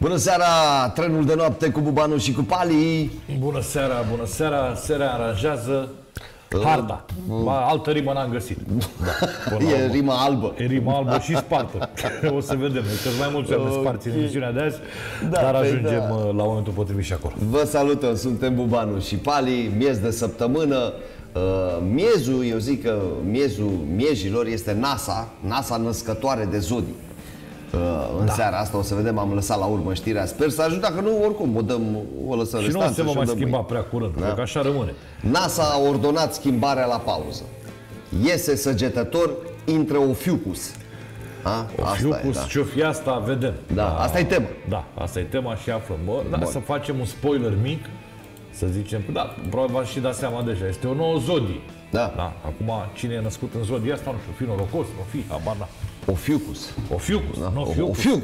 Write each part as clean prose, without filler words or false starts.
Bună seara, trenul de noapte cu Bubanu și cu Pali. Bună seara, bună seara. Se rearanjează harta. Altă rimă n-am găsit. Da, e rima albă. E rima albă și spartă. O să vedem. Că mai mulți oameni sparți în emisiunea de azi, dar ajungem la momentul potrivit și acolo. Vă salutăm, suntem Bubanu și Pali, miez de săptămână. Miezul, eu zic că miezul miezilor este NASA născătoare de zodii. În seara asta o să vedem, am lăsat la urmă știrea. Sper să ajute, dacă nu, oricum o lăsăm și nu se va mai schimba prea curând, da? Că așa rămâne. NASA a ordonat schimbarea la pauză. Iese săgetător, intră Ophiuchus. Ophiuchus, da. Ce-o fi asta, vedem. Da, asta e tema. Da, asta e tema și aflăm. Să facem un spoiler mic, să zicem, da, probabil v-ați și dat seama deja, este o nouă zodie. Da. Acum, cine e născut în zodia asta, nu știu, fi norocos, nu fi, habar n-am. Ophiuchus. Ophiuchus, da. Nu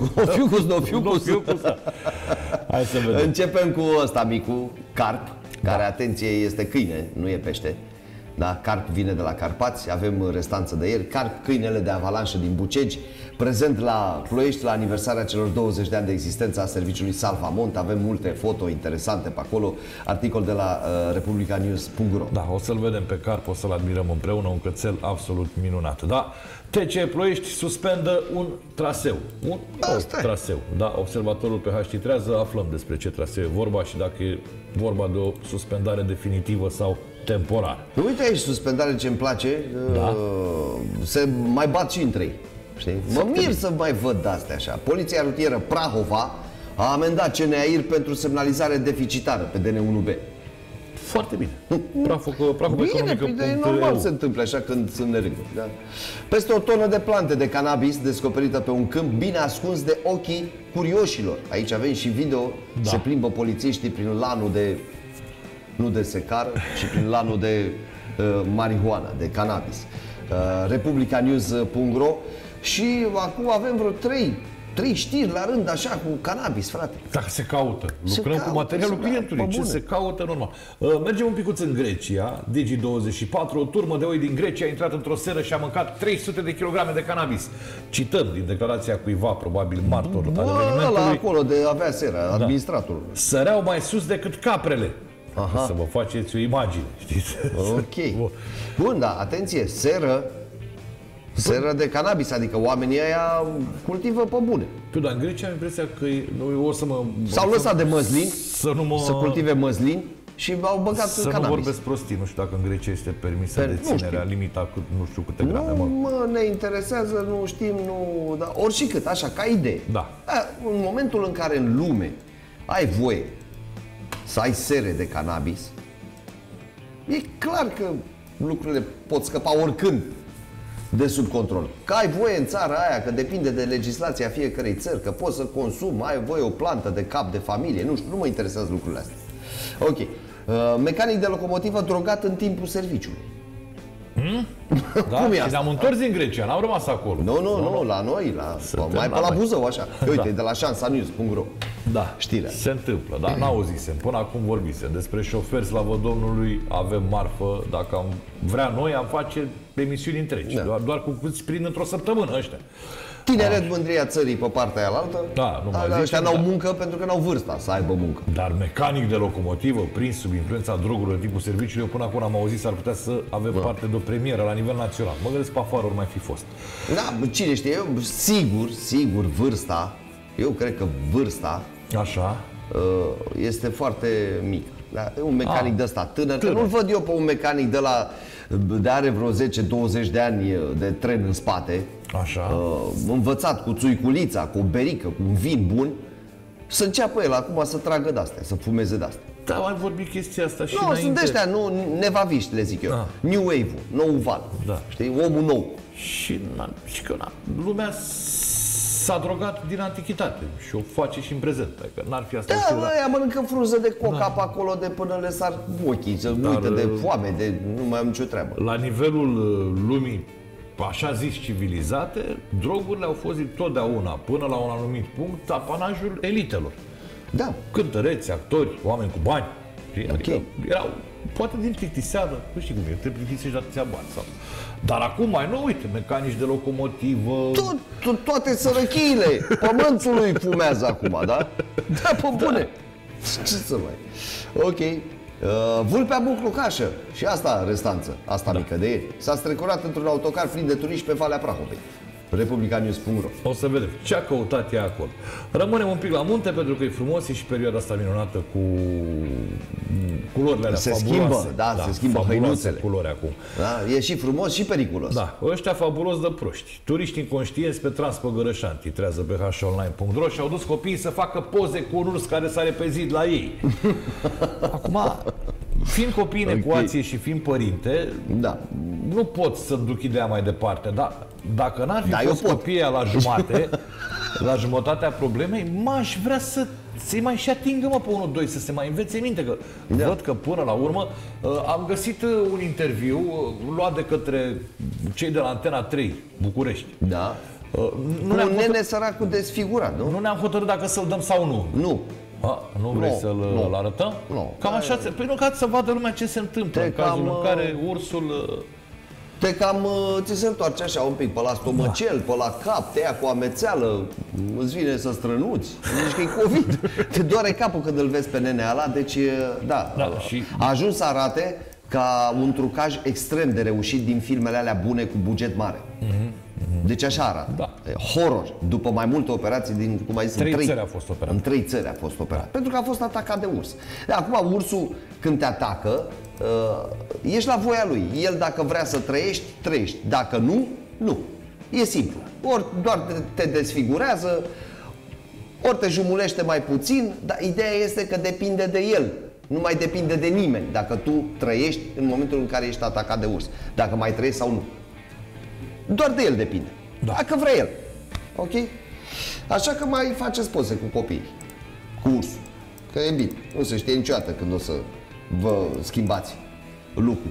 Ophiuchus. Hai să vedem. Începem cu ăsta micu, carp, care, atenție, este câine, nu e pește. Da, carp vine de la Carpați, avem restanță de ieri. Carp, câinele de avalanșă din Bucegi, prezent la Ploiești la aniversarea celor 20 de ani de existență a serviciului Salvamont. Avem multe foto interesante pe acolo, articol de la republicanews.ro. Da, o să-l vedem pe carp, o să-l admirăm împreună, un cățel absolut minunat. Da, TC Ploiești suspendă un traseu. Un traseu. Da, observatorul PH titrează, aflăm despre ce traseu e vorba și dacă e vorba de o suspendare definitivă sau temporar. Uite aici suspendare ce îmi place, se mai bat și între ei. Știi? Mă mir să mai văd de-astea așa. Poliția rutieră Prahova a amendat CNAIR pentru semnalizare deficitară pe DN1B. Foarte bine. Prahova economică. E normal se întâmple așa când sunt nereguli. Da? Peste o tonă de plante de cannabis descoperită pe un câmp bine ascuns de ochii curioșilor. Aici avem și video, se plimbă polițiștii prin lanul de, nu de secară, ci prin lanul de marihuana, de cannabis. republicanews.ro. Și acum avem vreo trei știri la rând, așa, cu cannabis, frate. Dacă se caută. Lucrăm cu materialul clientului. Ce se caută, normal. Mergem un picuț în Grecia. Digi24, o turmă de oi din Grecia a intrat într-o seră și a mâncat 300 de kilograme de cannabis. Cităm din declarația cuiva, probabil martor al evenimentului. Acolo de avea seră, administratorul. Săreau mai sus decât caprele. Să vă faceți o imagine, știți? Ok. Bun, da, atenție, seră de cannabis, adică oamenii ăia cultivă pe bune. Dar în Grecia am impresia că o să mă... S-au lăsat de măslin, să cultive măslin și au băgat să cannabis. Nu vorbesc prostii, nu știu dacă în Grecia este permisă deținerea, limita nu știu câte grame. Nu ne interesează, nu știm, dar oricât, așa, ca idee. Da. În momentul în care în lume ai voie să ai sere de cannabis, e clar că lucrurile pot scăpa oricând de sub control. Că ai voie în țara aia, că depinde de legislația fiecărei țări, că poți să consumi, ai voie o plantă de cap de familie, nu știu, nu mă interesează lucrurile astea. Ok. Mecanic de locomotivă drogat în timpul serviciului. Da? Cum e asta? Și ne-am întors din Grecia, n-am rămas acolo. Nu, la noi, mai pe la Buzău, așa. Uite, de la șansanews.ro. Da, știrea. Se întâmplă, dar n-auzisem, până acum vorbisem despre șoferi, slavă Domnului, avem marfă, dacă am vrea noi, am face emisiuni întregi, doar cu câți prind într-o săptămână ăștia. Tineret, mândria țării pe partea aia altă. Da, nu mai zici. Ăștia n-au muncă pentru că n-au vârsta să aibă muncă. Dar mecanic de locomotivă, prins sub influența drogurilor în timpul serviciului, eu până acum am auzit, s-ar putea să avem parte de o premieră la nivel național. Mă gândesc pe afară ori mai fi fost. Da, cine știe, sigur, vârsta, eu cred că vârsta este foarte mică. Da? E un mecanic de ăsta tânăr. Că nu-l văd eu pe un mecanic de are vreo 10-20 de ani de tren în spate, învățat cu țuiculița, cu o berică, cu un vin bun, să înceapă el acum să tragă de-astea, să fumeze de-astea. Da, mai vorbi chestia asta și înainte. Sunt ăștia, nevaviști, le zic eu. New Wave-ul, nou val. Știi? Omul nou. Și că lumea s-a drogat din antichitate și o face și în prezent. Că n-ar fi asta. Ăia mănâncă frunză de coca pe acolo de până le sar ochii, să uită de foame, nu mai am nicio treabă. La nivelul lumii, așa zis, civilizate, drogurile au fost totdeauna, până la un anumit punct, apanajul elitelor. Da. Cântăreți, actori, oameni cu bani. știi? Adică erau, poate din plictiseală, nu știu cum e, te plictisești de atâția bani sau... Dar acum mai nou, uite, mecanici de locomotivă... Toate sărăchiile pământului fumează acum, da? Da, pe bune. Ce să mai... Ok. Vulpea Buclucașă, și asta restanță, asta mică de ieri, s-a strecurat într-un autocar plin de turiști pe Valea Prahovei. Republicanews.ro. O să vedem ce a căutat ea acolo. Rămânem un pic la munte pentru că e frumos, e și perioada asta minunată cu culorile alea se fabuloase. Schimbă, da, se schimbă hăinuțele. Culori acum. Da, e și frumos și periculos. Da, ăștia fabulos de proști. Turiști inconștienți pe Transpăgărășan titrează pe honline.ro și au dus copiii să facă poze cu un urs care s-a repezit la ei. Acum, fiind copii în ecuație și fiind părinte, da, nu pot să-mi duc ideea mai departe, dar dacă n-ar fi fost copiii la jumate, la jumătatea problemei, m-aș vrea să-i mai și atingă, mă, pe 1-2, să se mai învețe minte, că văd că până la urmă am găsit un interviu luat de către cei de la Antena 3, București. Da. Nu un nene săracul desfigurat, nu? Nu ne-am hotărât dacă să-l dăm sau nu. Nu. Nu vrei să-l arătăm? Nu. Cam așa, păi nu, ca să vadă lumea ce se întâmplă în cazul în care ursul... ți se întoarce așa un pic pe la stomacel, pe la cap, te ia cu amețeală, îți vine să strănuți, zici că e COVID. Te doare capul când îl vezi pe nenea ăla, deci da, și... a ajuns să arate ca un trucaj extrem de reușit din filmele alea bune cu buget mare. Deci așa arată. Da. Horror. După mai multe operații din, cum ai zis, în 3 țări a fost operat. În 3 țări a fost operat. Da. Pentru că a fost atacat de urs. De acum ursul când te atacă, ești la voia lui. El dacă vrea să trăiești, trăiești. Dacă nu, nu. E simplu. Ori doar te desfigurează, ori te jumulește mai puțin, dar ideea este că depinde de el. Nu mai depinde de nimeni dacă tu trăiești în momentul în care ești atacat de urs. Dacă mai trăiești sau nu. Doar de el depinde. Da. Dacă vrea el. Ok? Așa că mai faceți poze cu copiii. Cu ursul. Că e bine. Nu se știe niciodată când o să vă schimbați lucrul.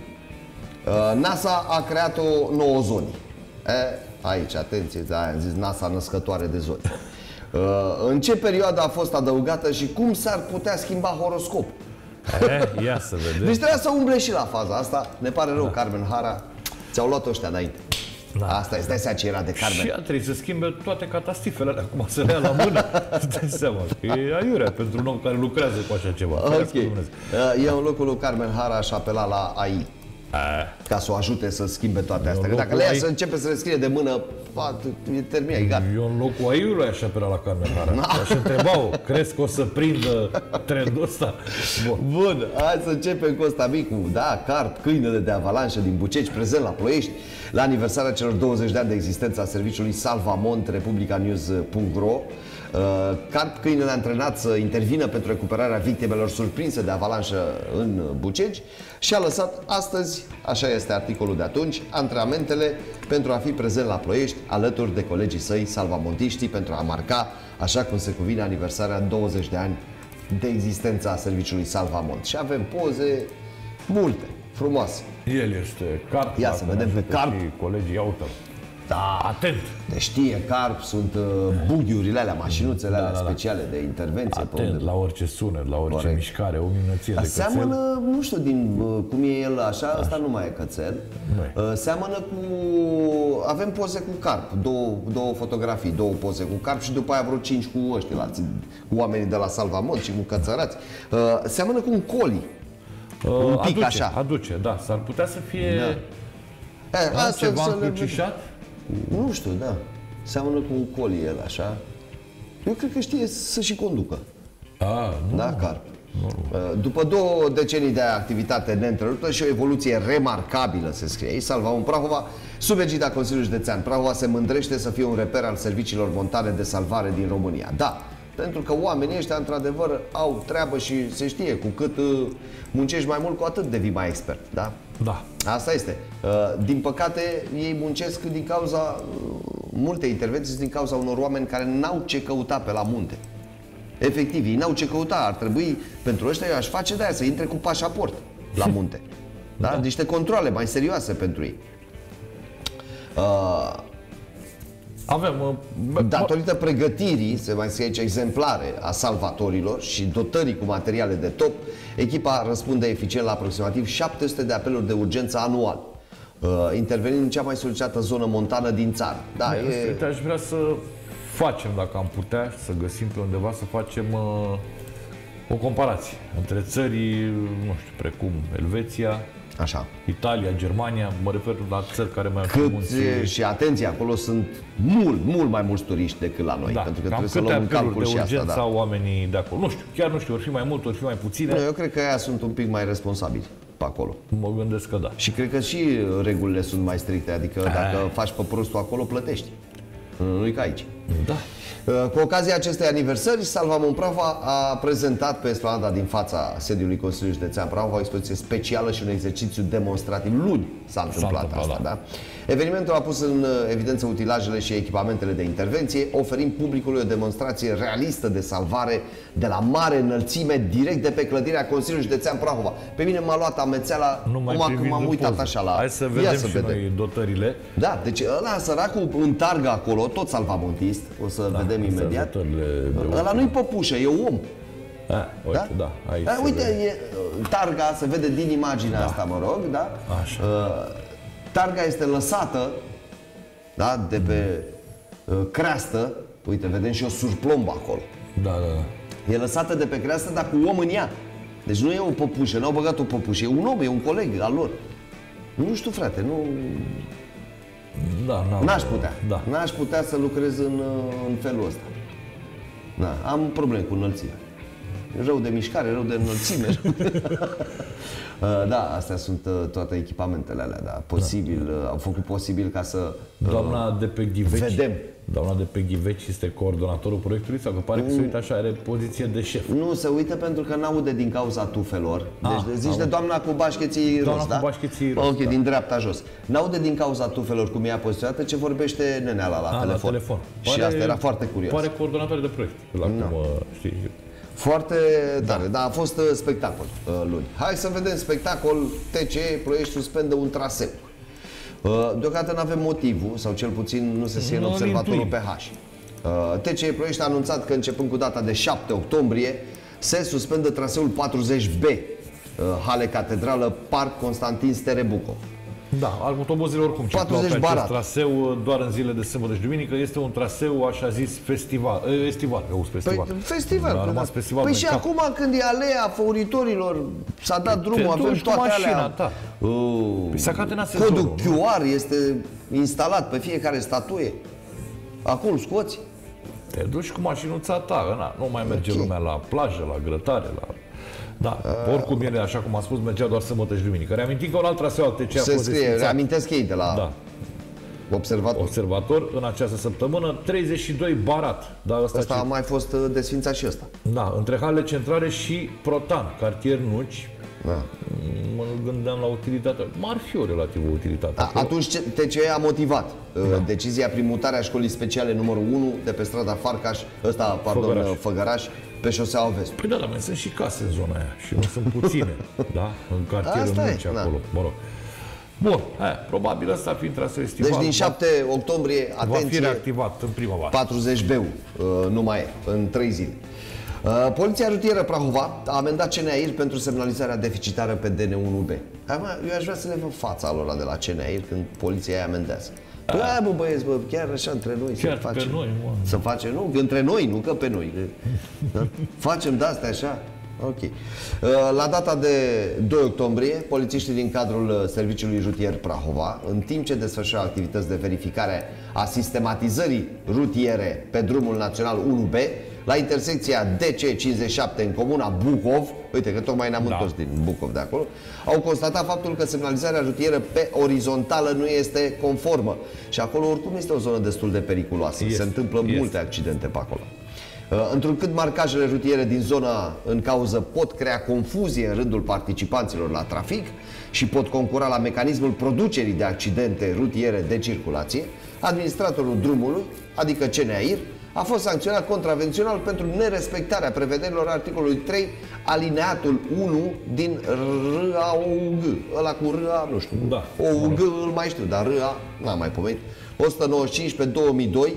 NASA a creat o nouă zonă. Aici, atenție, am zis NASA născătoare de zone. În ce perioadă a fost adăugată și cum s-ar putea schimba horoscopul? Ia să vedem. Deci trebuia să umble și la faza asta. Ne pare rău, Carmen Hara. Ți-au luat ăștia înainte. Da. Asta îți dai seama ce era de Carmen. Și ea trebuie să schimbe toate catastifele alea, acum să le ia la mână. Îți dai seama, e aiurea pentru un om care lucrează cu așa ceva. Ok. Eu în locul lui Carmen Hara aș apela la AI. Ca să o ajute să schimbe toate astea. Că dacă le ia să începe să le scrie de mână, e terminat, e gata. Eu în locul AI-ului aș apela la Carmen Hara. Aș întreba-o, crezi că o să prindă trendul ăsta? Bun, hai să începem cu ăsta micu. Da, Carp, câinele de avalanșă din Buceci, prezent la Ploiești, la aniversarea celor 20 de ani de existență a serviciului Salvamont, Republicanews.ro. Carp, câinele antrenat să intervină pentru recuperarea victimelor surprinse de avalanșă în Bucegi și a lăsat astăzi, așa este articolul de atunci, antrenamentele pentru a fi prezent la Ploiești alături de colegii săi salvamontiștii pentru a marca, așa cum se cuvine, aniversarea 20 de ani de existența a serviciului Salvamont. Și avem poze multe, frumoase. El este Carp. Ia să vedem pe Carp. Și colegii autor. Da. Atent! Deci știe Carp, sunt bughiurile alea, mașinuțele alea speciale de intervenție. Atent la orice sunet, la orice mișcare, o minunăție de cățel. Seamănă, nu știu cum e el așa, asta nu mai e cățel. Seamănă cu... Avem poze cu Carp, două fotografii, două poze cu Carp și după aia vreo 5 cu ăștia, cu oamenii de la Salvamont și cu cățărați. Seamănă cu un coli. Un pic așa. Aduce, da. S-ar putea să fie ceva încrucișat? Nu știu, da. Seamănă cu un coli el, așa. Eu cred că știe să și conducă. Da, Carp. După 2 decenii de activitate neîntreruptă și o evoluție remarcabilă, se scrie aici, Salvamont Prahova, sub egida Consiliului Județean Prahova, se mândrește să fie un reper al serviciilor montane de salvare din România. Da, pentru că oamenii ăștia, într-adevăr, au treabă și se știe, cu cât muncești mai mult, cu atât devii mai expert, da? Da. Asta este. Din păcate, ei muncesc din cauza, multe intervenții din cauza unor oameni care n-au ce căuta pe la munte. Efectiv, ei n-au ce căuta. Ar trebui, pentru ăștia, eu aș face de-aia, să intre cu pașaport la munte. Da? Niște controale mai serioase pentru ei. Avem... Datorită pregătirii, se mai scrie aici, exemplare a salvatorilor și dotării cu materiale de top, echipa răspunde eficient la aproximativ 700 de apeluri de urgență anual, intervenind în cea mai solicitată zonă montană din țară. Da, Aș vrea să facem, dacă am putea, să găsim pe undeva, să facem o comparație între țări, nu știu, precum Elveția, așa, Italia, Germania, mă refer la țări care mai au munții. Și atenție, acolo sunt mult mai mulți turiști decât la noi, pentru că trebuie să luăm în calcul și asta. Da. Sau oamenii de acolo, nu știu, chiar nu știu, ori fi mai mult, ori fi mai puține. Eu cred că aia sunt un pic mai responsabili pe acolo. Mă gândesc că da. Și cred că și regulile sunt mai stricte, adică dacă faci pe prostul acolo, plătești. Nu-i ca aici. Da. Cu ocazia acestei aniversări, Salvamon Prahova a prezentat pe esplanada din fața sediului Consiliului Județean Prahova o expoziție specială și un exercițiu demonstrativ. Luni s-a întâmplat asta, da? Evenimentul a pus în evidență utilajele și echipamentele de intervenție, oferind publicului o demonstrație realistă de salvare de la mare înălțime, direct de pe clădirea Consiliului Județean Prahova. Pe mine m-a luat amețeala când m-am uitat așa la... Hai să vedem noi dotările. Da, deci ăla săracul în targă acolo, tot salvamontist, o să vedem imediat. Ăla nu-i păpușă, e om. Uite, da? Uite, e targa, se vede din imaginea asta, mă rog, da? Așa. Targa este lăsată, da, de pe creastă. Uite, vedem și o surplombă acolo. Da. E lăsată de pe creastă, dar cu om în ea. Deci nu e o păpușă, n-au băgat o păpușă, e un om, e un coleg al lor. Nu știu, frate, nu... N-aș putea. N-aș putea să lucrez în felul ăsta. Am probleme cu înălțimea. Rău de mișcare, rău de înălțime. Da, astea sunt toate echipamentele alea, da. Au făcut posibil ca să doamna de pe Ghiveci, vedem. Doamna de pe Ghiveci este coordonatorul proiectului sau că pare că se uită așa, are poziție de șef? Nu, se uită pentru că n-aude din cauza tufelor. Deci zici de doamna cu bașcheții roz, da? Ok, din dreapta jos. N-aude din cauza tufelor cum e ea poziționată, ce vorbește neneala la telefon. Și asta era foarte curios. Pare coordonator de proiect, la cum știi. Foarte tare, dar a fost spectacol luni. Hai să vedem spectacol. TCE Ploiești suspendă un traseu. Deocamdată nu avem motivul, sau cel puțin nu se scrie în observatorul PH. TCE Ploiești a anunțat că începând cu data de 7 octombrie se suspendă traseul 40B, Hale Catedrală, Parc Constantin Sterebucov. Da, autobuzele oricum circulau pe acest traseu doar în zile de sâmbătă și duminică. Este un traseu, așa zis, festival. Festival. Păi și acum când e alea făuritorilor, s-a dat drumul, avem toate alea. Codul QR este instalat pe fiecare statuie. Acum îl scoți. Te duci cu mașinuța ta, nu mai merge lumea la plajă, la grătare, la... Da, oricum ele, așa cum a spus, mergea doar sămbătă și duminică. Reamintim că un alt traseu al TCE a fost desfințat. Reamintesc ei de la Observator în această săptămână, 32 barat. Da, ăsta a mai fost desfințat și ăsta. Da, între halele centrale și Protan, cartier Nuci. Mă gândeam la utilitate. Ar fi o relativă utilitate. Atunci TCE a motivat decizia prin mutarea școlii speciale numărul 1 de pe strada Farcaș, Făgăraș, pe șoseaua Vest. Păi da, dar mai sunt și case în zona aia și nu sunt puține, da? În cartierul Nuci acolo, mă rog. Bun, probabil ăsta fiind traseu estival. Deci din 7 octombrie, atenție, va fi reactivat în primăvară. 40B-ul nu mai e, în 3 zile. Poliția rutieră Prahova a amendat CNAIR pentru semnalizarea deficitară pe DN1B. Eu aș vrea să le văd fața lor de la CNAIR când poliția aia amendează. Bă, băieți, chiar așa între noi chiar să facem. Să facem, nu? Că între noi, nu că pe noi. Facem de-astea așa. Ok. La data de 2 octombrie, polițiștii din cadrul Serviciului Rutier Prahova, în timp ce desfășoară activități de verificare a sistematizării rutiere pe drumul național 1B, la intersecția DC57 în comuna Bucov, uite că tocmai ne-am întors din Bucov de acolo, au constatat faptul că semnalizarea rutieră pe orizontală nu este conformă. Și acolo oricum este o zonă destul de periculoasă. Se întâmplă multe accidente pe acolo. Întrucât marcajele rutiere din zona în cauză pot crea confuzie în rândul participanților la trafic și pot concura la mecanismul producerii de accidente rutiere de circulație, administratorul drumului, adică CNAIR, a fost sancționat contravențional pentru nerespectarea prevederilor articolului 3, alineatul 1 din RAOG. Ăla cu RA, nu știu. OUG îl mai știu, dar RA n-am mai pomenit. 195 pe 2002,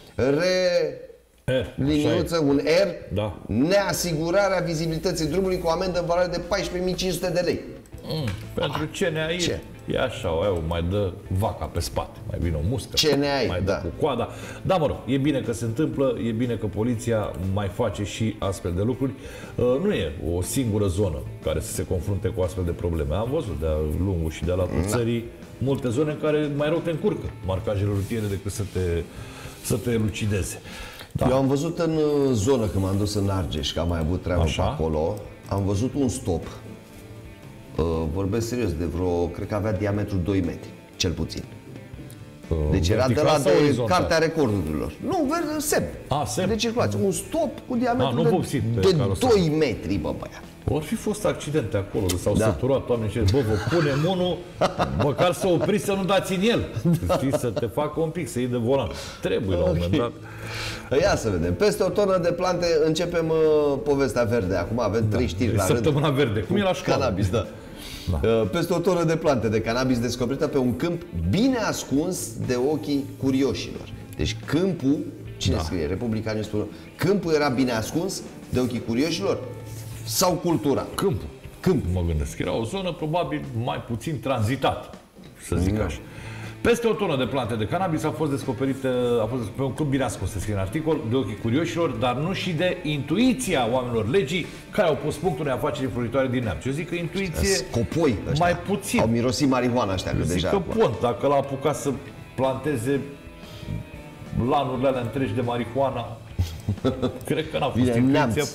liniuță, un R, da. Neasigurarea vizibilității drumului cu amendă în valoare de 14.500 de lei. Pentru CNAI ce? E așa, mai dă vaca pe spate, mai vine o muscă, CNAI, mai dă cu coada. Da, mă rog, e bine că se întâmplă, e bine că poliția mai face și astfel de lucruri. Nu e o singură zonă care să se confrunte cu astfel de probleme. Am văzut de-a lungul și de-a latul țării multe zone în care mai rău te încurcă marcajele rutiere decât să te lucideze. Da. Eu am văzut în zonă, când m-am dus în Argeș, că am mai avut treabă pe acolo, am văzut un stop. Vorbesc serios, de vreo, cred că avea diametru 2 metri, cel puțin. Deci era de la de Cartea Recordurilor. Nu, semn. De circulație. Un stop cu diametru de 2 metri, bă, băiat. Or fi fost accidente acolo, s-au săturat oamenii și bă, vă punem unul, măcar să opriți, să nu dați în el. Știi, să te facă un pic, să iei de volan. Trebuie la un moment dat. Ia să vedem. Peste o tonă de plante, începem povestea verde. Acum avem 3 știri la rând. Săptămâna verde, cum e la școală. Cannabis, da. Peste o tonă de plante de cannabis descoperită pe un câmp bine ascuns de ochii curioșilor. Deci câmpul, cine scrie? Republicanii spun, câmpul era bine ascuns de ochii curioșilor? Sau cultura? Câmpul. Mă gândesc. Era o zonă probabil mai puțin tranzitată, să zic așa. Peste o tonă de plante de cannabis a fost descoperită pe un câmp bine ascuns, se scrie în articol, de ochii curioșilor, dar nu și de intuiția oamenilor legii care au pus punctul unei afaceri înfloritoare din neamț. Eu zic că intuiție scopoi ăștia. Mai puțin. Au mirosit marihuana ăștia. Eu zic că Pont, dacă l-a apucat să planteze lanurile alea întregi de marihuana, cred că n-a fost intuiția.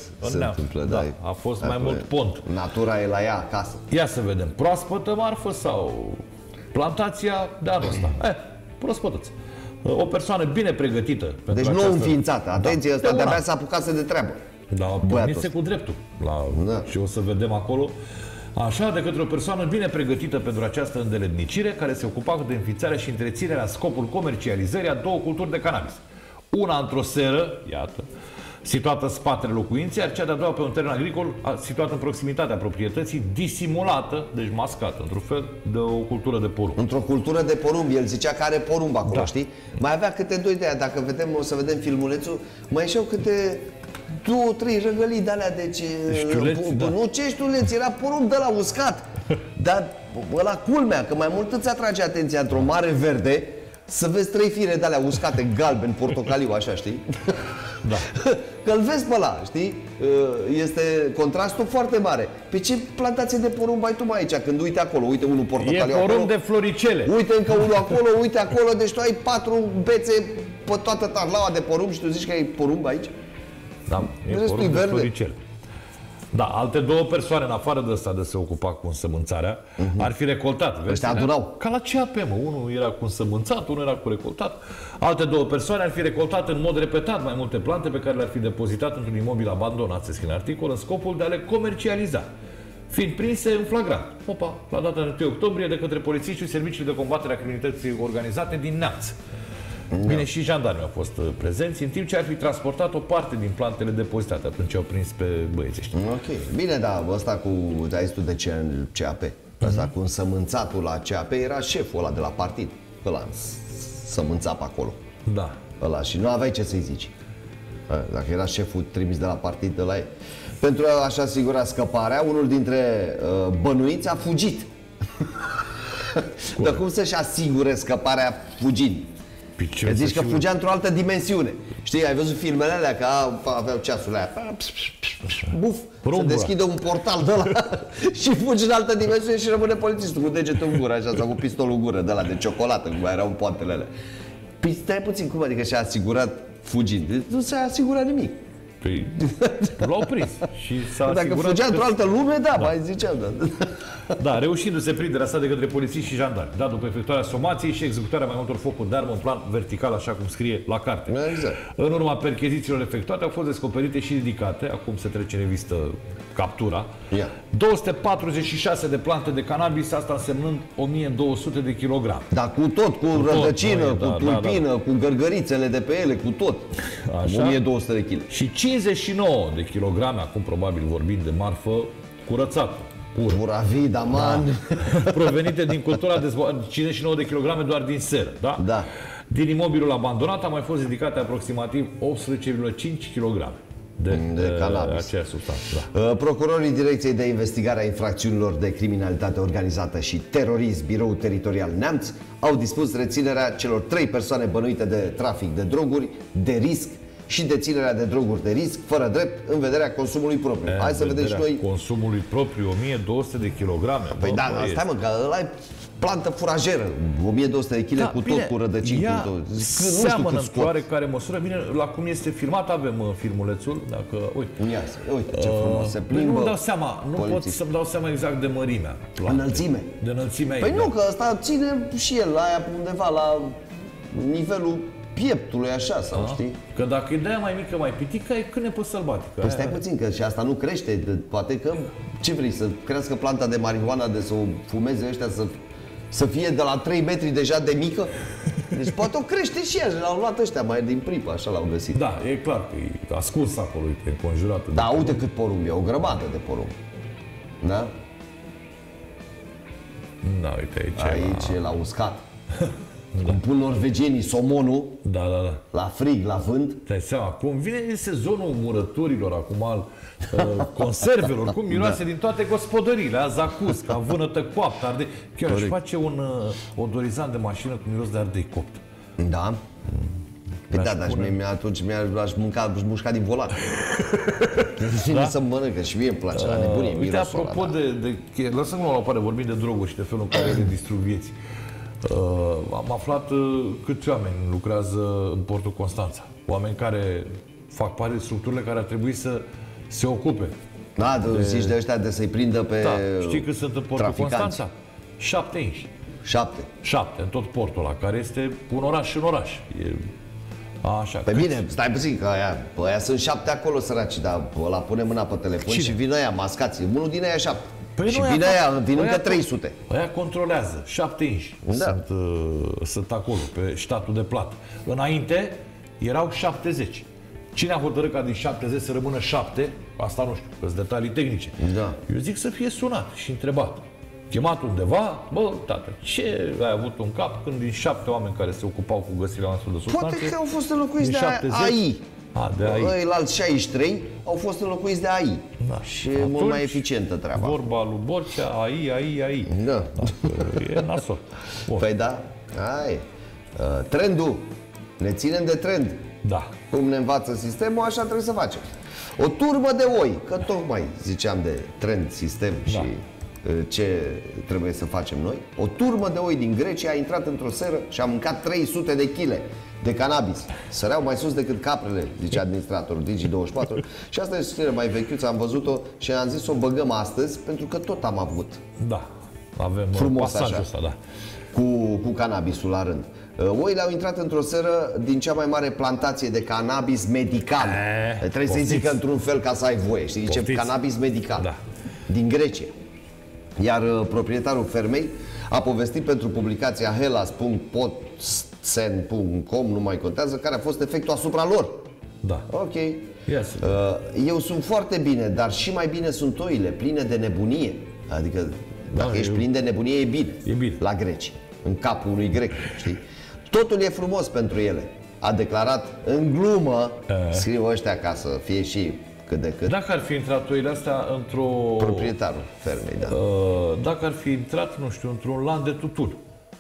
A fost mai mult Pont. Natura e la ea acasă. Ia să vedem. Proaspătă marfă sau plantația de anul ăsta? Proaspătăți. O persoană bine pregătită. Deci nou înființată. Atenție, ăsta de-abia s-a apucat de treabă. Da, pornise cu dreptul. Și o să vedem acolo. Așa, de către o persoană bine pregătită pentru această îndeletnicire, care se ocupa de înființarea și întreținerea în scopul comercializării a 2 culturi de cannabis. Una într-o seră, iată, situată în spatele locuinței, iar cea de-a doua pe un teren agricol situată în proximitatea proprietății, disimulată, deci mascată, într-un fel, de o cultură de porumb. Într-o cultură de porumb, el zicea că are porumb acolo, știi? Mai avea câte 2 de aia, dacă vedem, o să vedem filmulețul, mai ieșeau câte 2-3 răgălii de alea, deci... Nu ceștuleți, era porumb de la uscat. Dar ăla culmea, că mai mult îți atrage atenția într-o mare verde, să vezi 3 fire de alea uscate, galben, portocaliu, așa, știi? Da. Că-l vezi pe ăla, știi? Este contrastul foarte mare. Pe ce plantație de porumb ai tu mai aici? Când uite acolo, uite unul portocaliu acolo. E porumb de floricele. Uite încă unul acolo, uite acolo, deci tu ai 4 bețe pe toată tarlaua de porumb și tu zici că ai porumb aici? Da, e porumb de floricele. Da, alte 2 persoane, în afară de ăsta de se ocupa cu însămânțarea, ar fi recoltat. Ăștia adunau. Ca la CAP, mă. Unul era cu însămânțat, unul era cu recoltat. Alte 2 persoane ar fi recoltat în mod repetat mai multe plante pe care le-ar fi depozitat într-un imobil abandonat, se scrie în articol, în scopul de a le comercializa, fiind prinse în flagrant. La data de 1 octombrie de către polițiștii Serviciului de Combatere a Criminalității Organizate din Neamț. Bine, și jandarmii au fost prezenți, în timp ce ar fi transportat o parte din plantele depozitate. Atunci au prins pe băieții ăștia. Ok. Bine, da, ăsta cu, ai zis tu de CAP. Ăsta cu însămânțatul la CAP era șeful ăla de la partid. Ăla sămânța pe acolo. Da. Ăla, și nu aveai ce să-i zici. Dacă era șeful trimis de la partid, ăla e. Pentru a-și asigura scăparea, unul dintre bănuiți a fugit. Dar cum să-și asigure scăparea fugind? Că zici că fugea într-o altă dimensiune. Știi, ai văzut filmele alea, că aveau ceasul aia. Buf, se deschide un portal de ăla și fugi în altă dimensiune și rămâne polițistul cu degetul în gură, așa, sau cu pistolul în gură, de ăla de ciocolată, cum mai erau în poantele alea. Păi stai puțin, cum adică și-a asigurat fugind? Nu s-a asigurat nimic. Păi, l-au prins și s-a asigurat. Dacă fugea într-o altă lume, da, mai ziceam, da. Da, reușindu-se prinderea sa de către polițiști și jandarmi. Da, după efectuarea somației și executarea mai multor focuri de armă în plan vertical, așa cum scrie la carte. Exact. În urma perchezițiilor efectuate au fost descoperite și ridicate, acum se trece în revistă captura, 246 de plante de cannabis, asta însemnând 1200 de kilograme. Da, cu tot, cu rădăcină, cu tulpină, cu gărgărițele de pe ele, cu tot. Așa? 1200 de kg. Și 59 de kilograme, acum probabil vorbim de marfă curățată. Pura vida, man. Da. Provenite din cultura 59 de kilograme doar din seră, da? Da. Din imobilul abandonat a mai fost ridicate aproximativ 18,5 kg de cannabis. Aceea substanță. Da. Procurorii Direcției de Investigare a Infracțiunilor de Criminalitate Organizată și Terorism, Birou Teritorial Neamț, au dispus reținerea celor 3 persoane bănuite de trafic de droguri de risc și deținerea de droguri de risc, fără drept, în vederea consumului propriu. Hai să vedem și noi... Consumului propriu, 1200 de kilograme. Păi da, stai mă, că ăla e plantă furajeră, 1200 de kg cu tot, cu rădăcini, cu tot. Seamănă în oarecare măsură. Bine, la cum este filmat, avem filmulețul, dacă... Uite ce frumos se plimbă. Nu-mi dau seama, nu pot să-mi dau seama exact de mărimea. Înălțime. De înălțimea. Păi nu, că ăsta ține și el la aia undeva, la nivelul pieptului, așa, sau știi? Că dacă e de aia mai mică, mai pitică, e câine sălbatică. Păi stai puțin, că și asta nu crește. Poate că, ce vrei, să crească planta de marihuana, de să o fumeze ăștia, să fie de la 3 metri deja de mică? Deci poate o crește și ea, l-au luat ăștia mai din pripă, așa l-au găsit. Da, e clar că e ascuns acolo, uite, înconjurat. Da, uite cât porumb, e o grămadă de porumb. Da? Da, uite aici. Aici e la uscat. Cum pun norvegienii somonul, da. la frig, la vânt. Dai seama, cum vine sezonul murăturilor acum, al conservelor, cum miroase din toate gospodăriile, azi zacusca, vânătă coaptă, ardei. Chiar își face un odorizant de mașină cu miros de ardei copt. Da? Păi da, dar atunci aș mușca din volan. Da? Să mănâncă și mie îmi place la nebunie. Uite, apropo de lăsăm la o parte vorbim de droguri și de felul în care ele distrug vieți. Am aflat câți oameni lucrează în portul Constanța. Oameni care fac parte din structurile care ar trebui să se ocupe. Da, zici de ăștia de să-i prindă pe știi cât sunt în portul Constanța? 7 inși. 7 în tot portul ăla, care este un oraș în oraș. Așa. Pe bine, stai puțin, că aia sunt 7 acolo săraci, dar ăla pune mâna pe telefon și vin ăia mascați. Unul din aia 7. Păi și vin încă 300. Aia controlează, 7 inși sunt acolo, pe statul de plată. Înainte erau 70. Cine a hotărât ca din 70 să rămână 7? Asta nu știu, că sunt detalii tehnice. Da. Eu zic să fie sunat și întrebat. Chemat undeva, bă, tată, ce ai avut în cap când din 7 oameni care se ocupau cu găsirea noastră de substanțe? Poate că au fost înlocuiți de AI. Ăilalți 63 au fost înlocuiți de AI. Da. Și e mult mai eficientă treaba. Vorba lui Borcea, AI. Da. E nasol. Păi da, trendul. Ne ținem de trend. Da. Cum ne învață sistemul, așa trebuie să facem. O turmă de oi, că tocmai ziceam de trend, sistem și ce trebuie să facem noi. O turmă de oi din Grecia a intrat într-o seră și a mâncat 300 de kg de cannabis. Săreau mai sus decât caprele, zice administratorul Digi24. Și asta este știre mai vechiuță, am văzut-o și am zis să o băgăm astăzi, pentru că tot am avut. Da, avem frumos așa, ăsta, da. Cu cannabisul la rând. Oile au intrat într-o seră din cea mai mare plantație de cannabis medical. Trebuie să-i zică într-un fel ca să ai voie. Știi, zice cannabis medical. Din Grecia. Iar proprietarul fermei a povestit pentru publicația hellas.podsen.com, nu mai contează, care a fost efectul asupra lor. Da. Ok. Eu sunt foarte bine, dar și mai bine sunt oile, pline de nebunie. Adică, dacă ești plin de nebunie, e bine. E bine. La greci, în capul unui grec, știi? Totul e frumos pentru ele. A declarat în glumă, scriu ăștia ca să fie și cât de cât. Dacă ar fi intrat oile astea într-o... Proprietarul fermei, da. Dacă ar fi intrat, nu știu, într-un lan de tutun.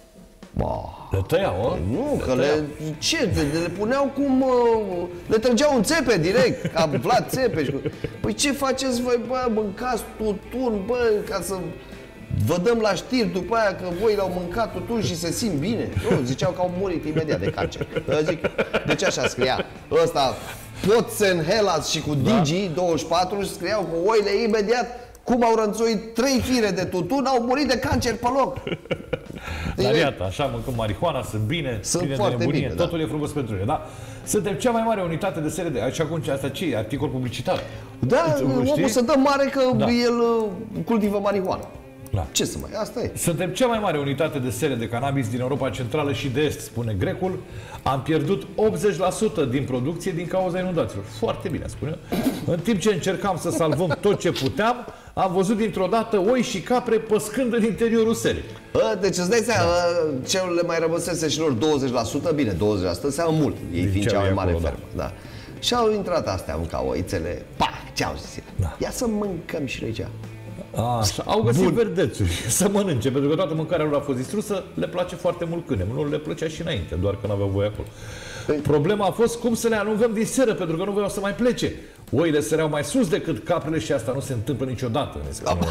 Le tăiau, Nu, că le puneau cum... Le trăgeau în țepe direct, ca Vlad Țepeș. Păi ce faceți voi, bă, mâncați tutun, bă, ca să vă dăm la știri după aia că voi l-au mâncat tutun și se simt bine. Nu, ziceau că au murit imediat de cancer. Zic, deci așa scria. Ăsta, Podsen, Hellas și cu Digi24 scriau că oile imediat, cum au rănțuit 3 fire de tutun, au murit de cancer pe loc. Dar iată, așa mâncăm marihuana, sunt bine, sunt bine foarte de nebunie, bine, totul e frumos pentru ele, da? Suntem cea mai mare unitate de serie de... Aici acum asta ce e? Articol publicitar. Da, omul să dă mare că el cultivă marihuana. Da. Ce să mai... Asta e. Suntem cea mai mare unitate de sere de cannabis din Europa Centrală și de Est, spune grecul. Am pierdut 80% din producție din cauza inundațiilor. Foarte bine, spune. În timp ce încercam să salvăm tot ce puteam, am văzut dintr-o dată oi și capre păscând în interiorul serii. Deci îți dai seama, celule mai rămăsese și lor 20%, bine, 20% înseamnă mult, ei fiind cea mai mare fermă. Da. Și au intrat astea, ca oițele, ce au zis? Ia să mâncăm și noi cea. Așa, au găsit verdețuri să mănânce, pentru că toată mâncarea lor a fost distrusă, le place foarte mult câine, nu le plăcea și înainte, doar că n-aveau voie acolo. Problema a fost cum să le alungăm din seră, pentru că nu voiau să mai plece. Oile săreau mai sus decât caprele și asta nu se întâmplă niciodată.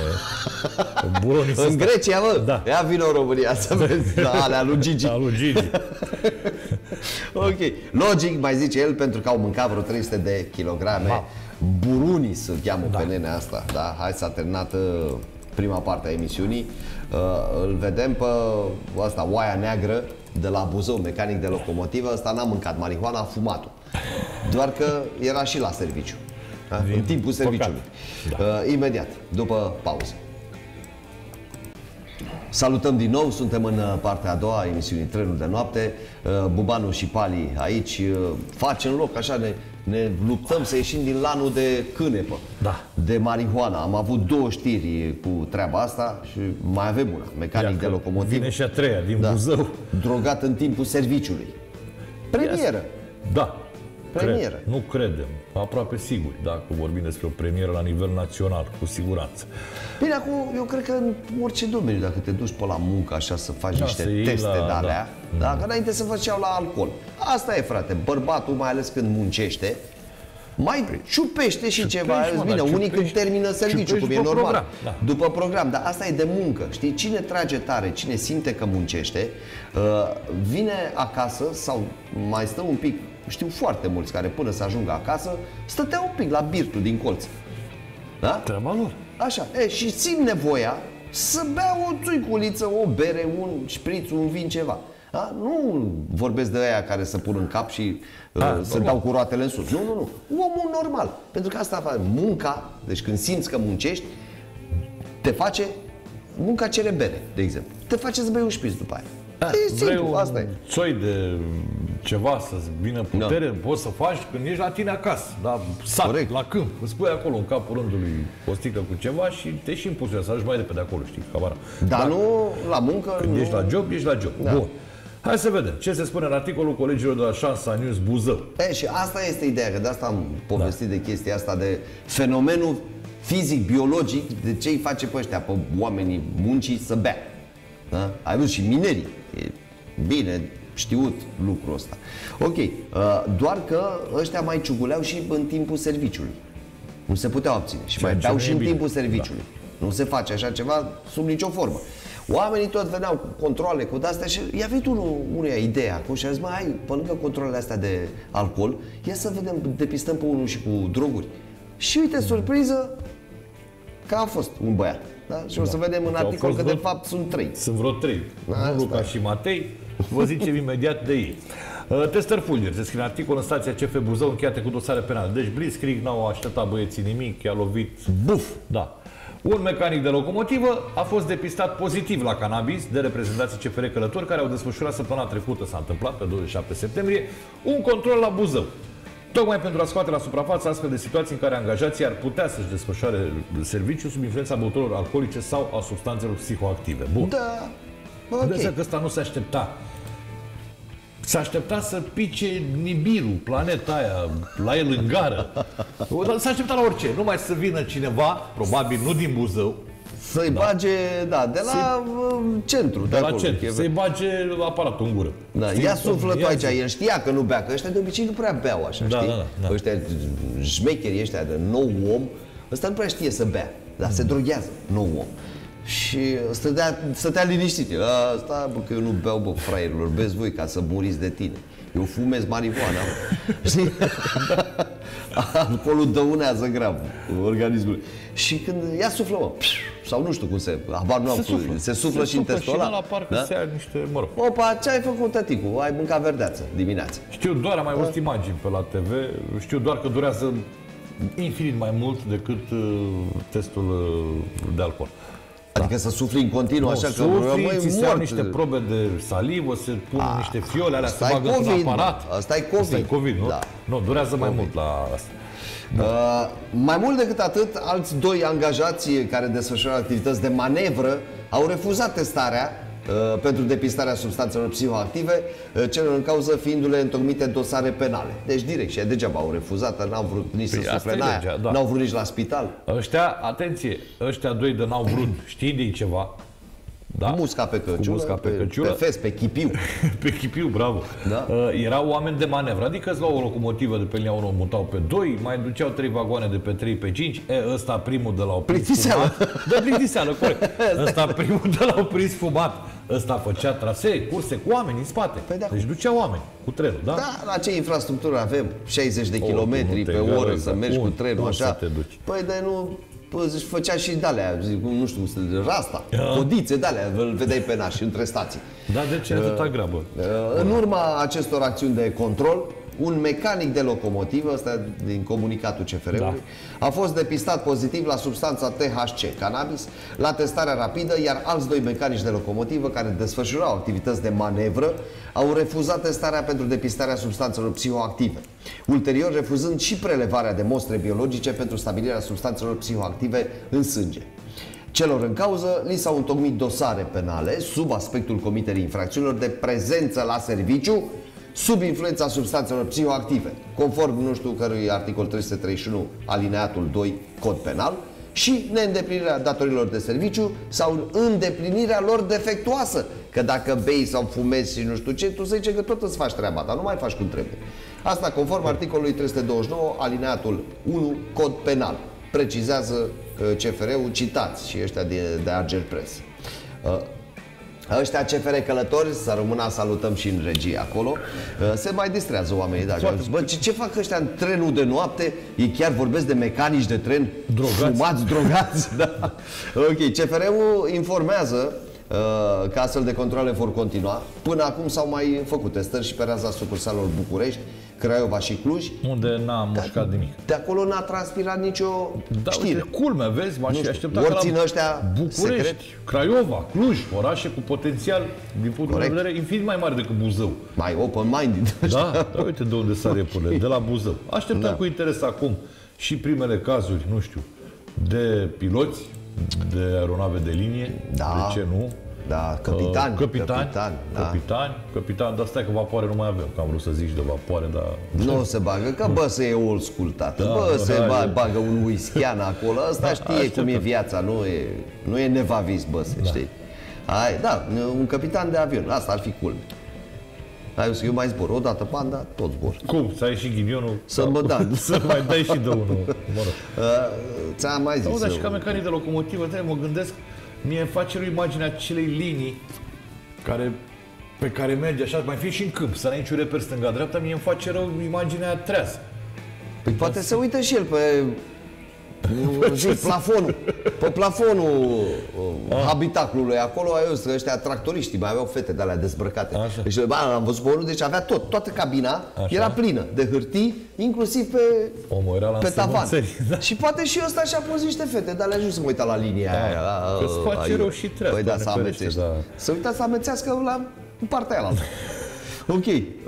În Grecia, mă, da. Ia vină în România să vezi, alea lui Gigi. Ok, logic, mai zice el, pentru că au mâncat vreo 300 de kilograme. Burunii se cheamă pe nenea asta, da? Hai, s-a terminat prima parte a emisiunii. Îl vedem pe ăsta, oaia neagră de la Buzău, mecanic de locomotivă. Ăsta n-a mâncat marihuana, a fumat-o. Doar că era și la serviciu, da? În timpul serviciului. Imediat, după pauză. Salutăm din nou, suntem în partea a doua a emisiunii Trenul de Noapte. Bubanu și Pali aici, facem loc, așa ne luptăm să ieșim din lanul de cânepă, de marihuana. Am avut 2 știri cu treaba asta și mai avem una, mecanic de locomotivă. Vine și a treia, din Buzău. Drogat în timpul serviciului. Premieră. Da. Premieră. Nu credem, aproape sigur, dacă vorbim despre o premieră la nivel național, cu siguranță. Bine, acum, eu cred că în orice domeniu, dacă te duci pe la muncă, așa, să faci niște teste de alea, că înainte se făceau la alcool. Asta e, frate, bărbatul, mai ales când muncește, mai ciupește și ceva. Bine, unii când termină serviciul, cum e normal, după program, dar asta e de muncă, știi? Cine trage tare, cine simte că muncește, vine acasă sau mai stă un pic. Știu foarte mulți care până să ajungă acasă stăteau un pic la birtul din colț. Da? Treaba lor. Așa, și simt nevoia să bea o țuiculiță, o bere, un șpriț, un vin, ceva. Da? Nu vorbesc de aia care se pun în cap și se dau cu roatele în sus. Nu. Omul normal. Pentru că asta face munca, deci când simți că muncești, te face, munca cere bere, de exemplu. Te face să bei un șpriț după aia. E simplu, asta e. Soi de ceva să-ți vină putere, poți să faci când ești la tine acasă, da? Sat, la câmp, îți pui acolo în capul rândului o sticlă cu ceva și te și impulsi să ajungi mai repede acolo, știi, cabara. Dar nu la muncă. Când ești la job, ești la job. Bun. Hai să vedem ce se spune în articolul colegilor de la Șansa News Buzău. Și asta este ideea, că de asta am povestit de chestia asta, de fenomenul fizic, biologic, de ce îi face pe ăștia, pe oamenii muncii să bea. Da? Ai văzut și minerii. E bine știut lucrul ăsta. Ok, doar că ăștia mai ciuguleau și în timpul serviciului. Nu se puteau abține. Și mai beau și în timpul serviciului. Nu se face așa ceva sub nicio formă. Oamenii tot veneau cu controle, cu de-astea și i-a venit unuia ideea acum și a zis, hai, pe lângă controlele astea de alcool, ia să vedem, depistăm pe unul și cu droguri. Și uite, surpriză, că a fost un băiat. Da? Și o să vedem în articol că de fapt sunt 3. Sunt vreo 3. Luca și Matei. Vă zicem imediat de ei. Testări fulger. Se scrie în articol în stația CF Buzău încheiate cu dosare penale. Deci blitzkrieg, n-au așteptat băieții nimic, i-a lovit. Buf! Da. Un mecanic de locomotivă a fost depistat pozitiv la cannabis de reprezentanții CFR Călători care au desfășurat săptămâna trecută, s-a întâmplat pe 27 septembrie, un control la Buzău. Tocmai pentru a scoate la suprafață astfel de situații în care angajații ar putea să-și desfășoare serviciul sub influența băuturilor alcoolice sau a substanțelor psihoactive. Bun. Da. Okay. Deci că ăsta nu se aștepta. S-a aștepta să pice Nibiru, planeta aia, la el în gară. S-a aștepta la orice. Numai să vină cineva, probabil nu din Buzău, să-i bage, de la centru. De la centru, să-i bage aparatul în gură. Da, ia suflă tu aici, el știa că nu bea, că ăștia de obicei nu prea beau așa, știi? Da. Ăștia șmecherii ăștia de nou om, ăsta nu prea știe să bea, dar se droghează, nou om. Și stătea liniștit. Stai, bă, că eu nu beau, bă, fraierilor, beți voi ca să muriți de tine. Eu fumez marihuana. Știi? Alcoolul dăunează grav organismul. Și când ia suflă, mă, sau nu știu cum se suflă și în testul ăla. Și la parcă se ia niște, mă rog. Opa, ce ai făcut, tăticu? Ai mâncat verdeață dimineața. Știu doar, am mai văzut imagini pe la TV, știu doar că durează infinit mai mult decât testul de alcool. Adică să sufli în continuu, așa că sufli, ți se iau mort. niște probe de salivă, se pun niște fiole, alea se bagă COVID, într-un aparat. Asta e COVID. Asta e COVID, nu? Da. Nu, durează mai mult la asta. Mai mult decât atât, alți doi angajați care desfășurau activități de manevră au refuzat testarea pentru depistarea substanțelor psihoactive, celor în cauză fiindu-le întocmite dosare penale. Deci direct, și degeaba au refuzat, n-au vrut nici să sufle în aia, n-au vrut nici la spital. Ăștia, atenție, ăștia doi de n-au vrut, știind ei ceva, da? Musca pe căciulă, pe fes, pe chipiu. Pe chipiu, bravo. Da? Erau oameni de manevră, adică îți luau o locomotivă de pe linia 1, mutau pe 2, mai duceau 3 vagoane de pe 3 pe 5. Ăsta primul de l-au prins fumat. De plictiseală, corect. Ăsta primul de l-au prins fumat. Ăsta făcea trasee, curse cu oameni în spate. Deci ducea oameni cu trenul, da? Da, la ce infrastructură avem? 60 de kilometri pe oră să mergi cu trenul, așa? Păi de nu... Își făcea și de-alea, nu știu, rasta, codițe de-alea, îl vedeai pe naș între stații. Da, de ce atâta grabă? În urma acestor acțiuni de control, un mecanic de locomotivă, ăsta din comunicatul CFR-ului, a fost depistat pozitiv la substanța THC, cannabis, la testarea rapidă, iar alți doi mecanici de locomotivă care desfășurau activități de manevră au refuzat testarea pentru depistarea substanțelor psihoactive, ulterior refuzând și prelevarea de mostre biologice pentru stabilirea substanțelor psihoactive în sânge. Celor în cauză li s-au întocmit dosare penale sub aspectul comiterii infracțiunilor de prezență la serviciu sub influența substanțelor psihoactive, conform nu știu cărui articol 331 alineatul 2 cod penal, și neîndeplinirea datorilor de serviciu sau îndeplinirea lor defectuoasă. Că dacă bei sau fumezi și nu știu ce, tu să zice că tot îți faci treaba, dar nu mai faci cum trebuie. Asta conform articolului 329 alineatul 1 cod penal. Precizează CFR-ul, citați și ăștia de Argerpress. Ăștia CFR călători, să rămână, salutăm și în regie acolo, se mai distrează oamenii. Bă, ce fac ăștia în trenul de noapte? Ei chiar vorbesc de mecanici de tren fumați, drogați. Da. Ok, CFR-ul informează că astfel de controle vor continua. Până acum s-au mai făcut testări și pe raza sucursalelor București, Craiova și Cluj, unde n-a mușcat nimic. De acolo n-a transpirat nicio știre. Uite, culmea, vezi, m-aș fi așteptat ori țin ăștia București, secret. Craiova, Cluj, orașe cu potențial, din punctul de vedere, infinit mai mare decât Buzău. Mai open-minded. Da, uite de unde sare purile, de la Buzău. Așteptăm cu interes acum și primele cazuri, nu știu, de piloți, de aeronave de linie, de ce nu? Da, capitani, dar stai că vapoare nu mai avem, că am vrut să zici de vapoare, dar... Nu se bagă, că bă, se e old school, tată. Bă, se bagă un whisky-an acolo, ăsta știe cum e viața, nu e nevavis, bă, știi. Un capitan de avion, asta ar fi cool. Eu mai zbor, odată panda, tot zbor. Cum? Să ai și ghinionul? Să mă dai. Să mai dai și de unul. Ți-am mai zis. Dar și ca mecanic de locomotivă, mă gândesc, mie îmi face o imagine acelei linii pe care merge așa, mai fi și în câmp, să n-ai niciun reper stânga-dreapta, mie îmi face rău imaginea trează. Păi poate să uită și el pe plafonul. Pe plafonul habitaclului acolo, ăștia tractoriștii mai aveau fete de alea dezbrăcate. Deci am văzut pe unul, deci avea toată cabina era plină de hârtii, inclusiv pe tavan. Da. Și poate și ăsta și-a pus niște fete, dar le-a ajuns să mă uita la linia aia. Că-ți face rău și treabă. Păi da, să amețește. Să uita să amețească în partea aia. Ok.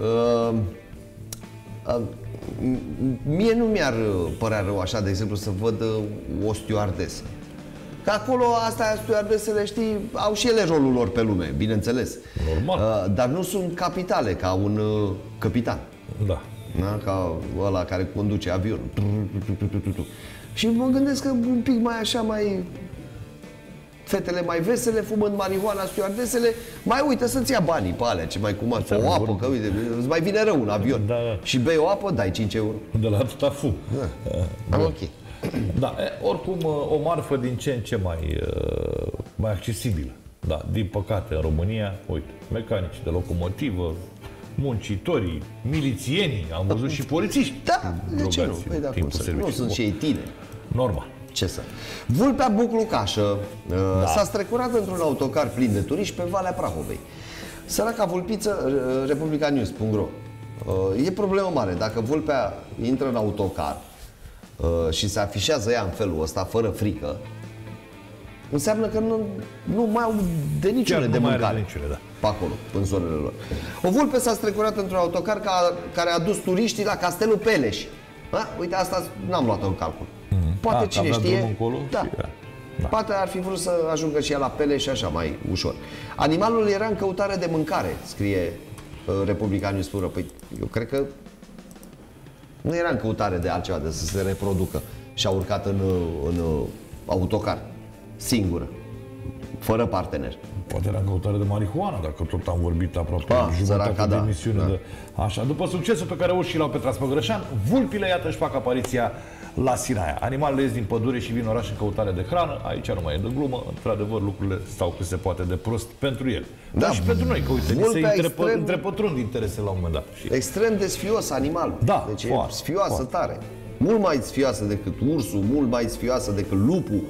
Mie nu mi-ar părea rău așa, de exemplu, să văd o stewardesă. Că acolo, stewardesele, știi, au și ele rolul lor pe lume, bineînțeles. Normal. Dar nu sunt capitale, ca un capitan. Da. Ca ăla care conduce avionul. Și mă gândesc că un pic mai așa, mai... Fetele mai vesele, fumând marihuana, stewardesele, mai uită să-ți ia banii pe alea, ce mai cumat, o apă, că uite, îți mai vine rău un avion. Și bei o apă, dai 5 euro. De la atâta fum. Ok. Da, oricum, o marfă din ce în ce mai accesibilă. Da, din păcate, în România, uite, mecanici de locomotivă, muncitorii, milițienii, am văzut și polițiști. Da, de ce nu? Păi, da, nu sunt și ei tineri. Normal. Ce să? Vulpea buclucașă s-a strecurat într-un autocar plin de turiști pe Valea Prahovei. Săraca vulpiță, republicanews.ro. E problemă mare. Dacă vulpea intră în autocar și se afișează ea în felul ăsta, fără frică, înseamnă că nu mai au de niciune de mâncare pe acolo, în zonele lor. O vulpe s-a strecurat într-un autocar care a dus turiștii la Castelul Peleș. Uite, asta n-am luat-o în calcul. Poate cine știe, poate ar fi vrut să ajungă și ea la Peleș și așa mai ușor. Animalul era în căutare de mâncare, scrie Republica News. Păi eu cred că nu era în căutare de altceva, de să se reproducă și a urcat în autocar, singură, fără partener. Poate era în căutare de marihuana, dacă tot am vorbit aproape jumătate de emisiune. De... Așa, după succesul pe care urșii l-au pe Transpăgărășan, vulpile, iată, își fac apariția la Sinaia. Animalele ies din pădure și vin în oraș în căutare de hrană. Aici nu mai e de glumă. Într-adevăr, lucrurile stau cât se poate de prost pentru el. Dar și pentru noi, că uite, se întrepătrund interese la un moment dat. Extrem de sfios animal. Da, deci e sfioasă tare. Mult mai sfioasă decât ursul, mult mai sfioasă decât lupul,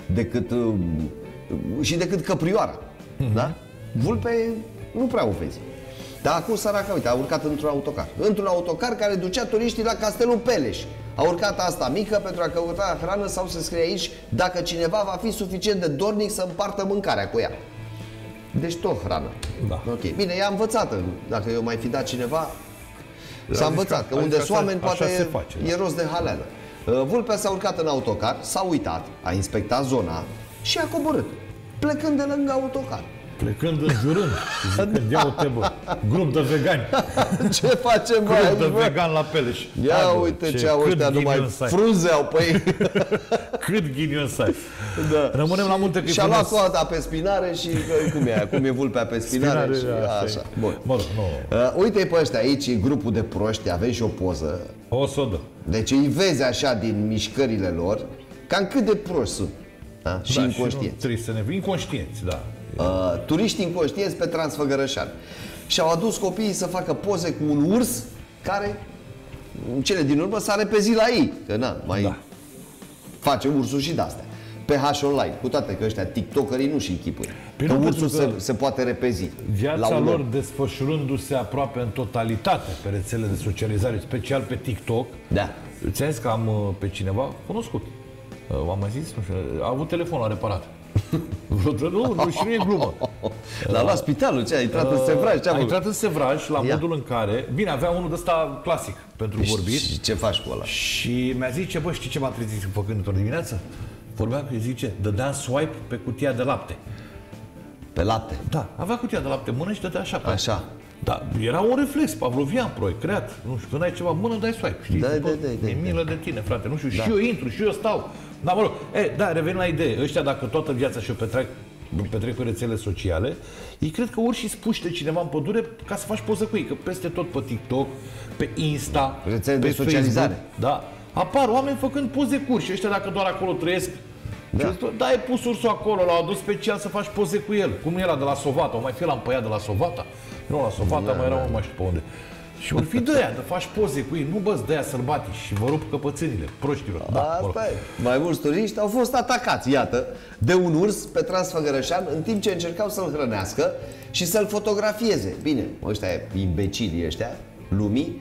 și decât căprioara. Da? Vulpe nu prea o vezi. Dar acum săraca, uite, a urcat într-un autocar. Într-un autocar care ducea turiștii la Castelul Peleș. A urcat asta mică pentru a căuta hrană sau se scrie aici dacă cineva va fi suficient de dornic să împartă mâncarea cu ea. Deci tot hrană. Da. Ok. Bine, e învățată. Dacă eu mai fi dat cineva, s-a învățat. Că unde sunt oameni, poate e rost de haleală. Vulpea s-a urcat în autocar, s-a uitat, a inspectat zona și a coborât, plecând de lângă autocar. Plecând înjurând și zicând, ia uite bă, grup de vegani. Ce facem bă aici, grup de vegan la Peleș. Ia uite ce au ăștia, numai frunze au pe ei. Cât ghinion să ai. Da. Rămânem la munte. Și-a luat coada pe spinare și cum e aia? Cum e vulpea pe spinare și așa. Bun. Uite-i pe ăștia aici, grupul de proști, aveți și o poză. O să o dă. Deci îi vezi așa din mișcările lor, cam cât de proști sunt. Da? Și inconștienți. Trebuie să ne inconștienți, da. Turiști inconștienți pe Transfăgărășan. Și-au adus copiii să facă poze cu un urs care, în cele din urmă, s-a repezit la ei. Că na, mai face ursul și de-astea. Pe H online, cu toate că ăștia tiktokerii nu și închipuie. Că ursul se poate repezi. Viața lor desfășurându-se aproape în totalitate pe rețele de socializare, special pe TikTok. Da. Ți-am zis că am pe cineva cunoscut. V-am mai zis? Nu știu, a avut telefonul reparat. Nu, și nu e glumă. L-a luat spitalul, ce? A intrat în sevraj? A intrat în sevraj la modul în care... Bine, avea unul de ăsta clasic pentru vorbit. Și ce faci cu ăla? Și mi-a zis, bă, știi ce m-a trezit făcând într-o dimineață? Vorbeam că îi zice, dădea swipe pe cutia de lapte. Pe lapte? Da, avea cutia de lapte în mână și dădea așa. Așa. Da, era un reflex pavlovian, creat. Nu știu, când ai ceva în mână, dai swipe. Știi? E milă de tine, frate. Nu știu, și eu intru, și eu stau. Da, mă rog. Revenim la idee. Ăștia, dacă toată viața și-o petrec pe rețele sociale, ei cred că ori și spuște cineva în pădure ca să faci poză cu ei. Că peste tot pe TikTok, pe Insta, rețele de socializare. Facebook, da, apar oameni făcând poze cu urși. Ăștia, dacă doar acolo trăiesc, da, ai pus ursul acolo, l-au adus special să faci poze cu el. Cum era de la Sovata, o mai fi la împăiat de la Sovata? Nu, la Sovata mai era, nu mai știu pe unde. Și ori fi de aia, de faci poze cu ei, nu băți de aia sălbatici și vă rup căpățânile, proștilor. Asta e. Mai mulți turiști au fost atacați, iată, de un urs pe Transfăgărășan în timp ce încercau să-l hrănească și să-l fotografieze. Bine, ăștia imbecilii ăștia, lumii,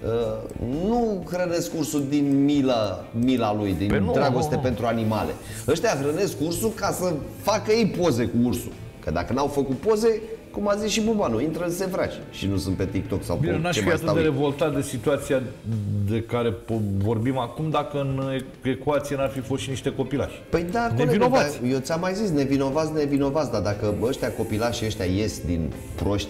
nu hrănesc ursul din mila lui, din dragoste pentru animale. Ăștia hrănesc ursul ca să facă ei poze cu ursul. Că dacă n-au făcut poze, cum a zis și Bubanu, intră în sevraj și nu sunt pe TikTok sau pe ce mai stau. N-aș fi atât de revoltat de situația de care vorbim acum dacă în ecuație n-ar fi fost și niște copilași. Păi da, nevinovați. Eu ți-am mai zis, nevinovați, dar dacă ăștia copilași ăștia ies din proști,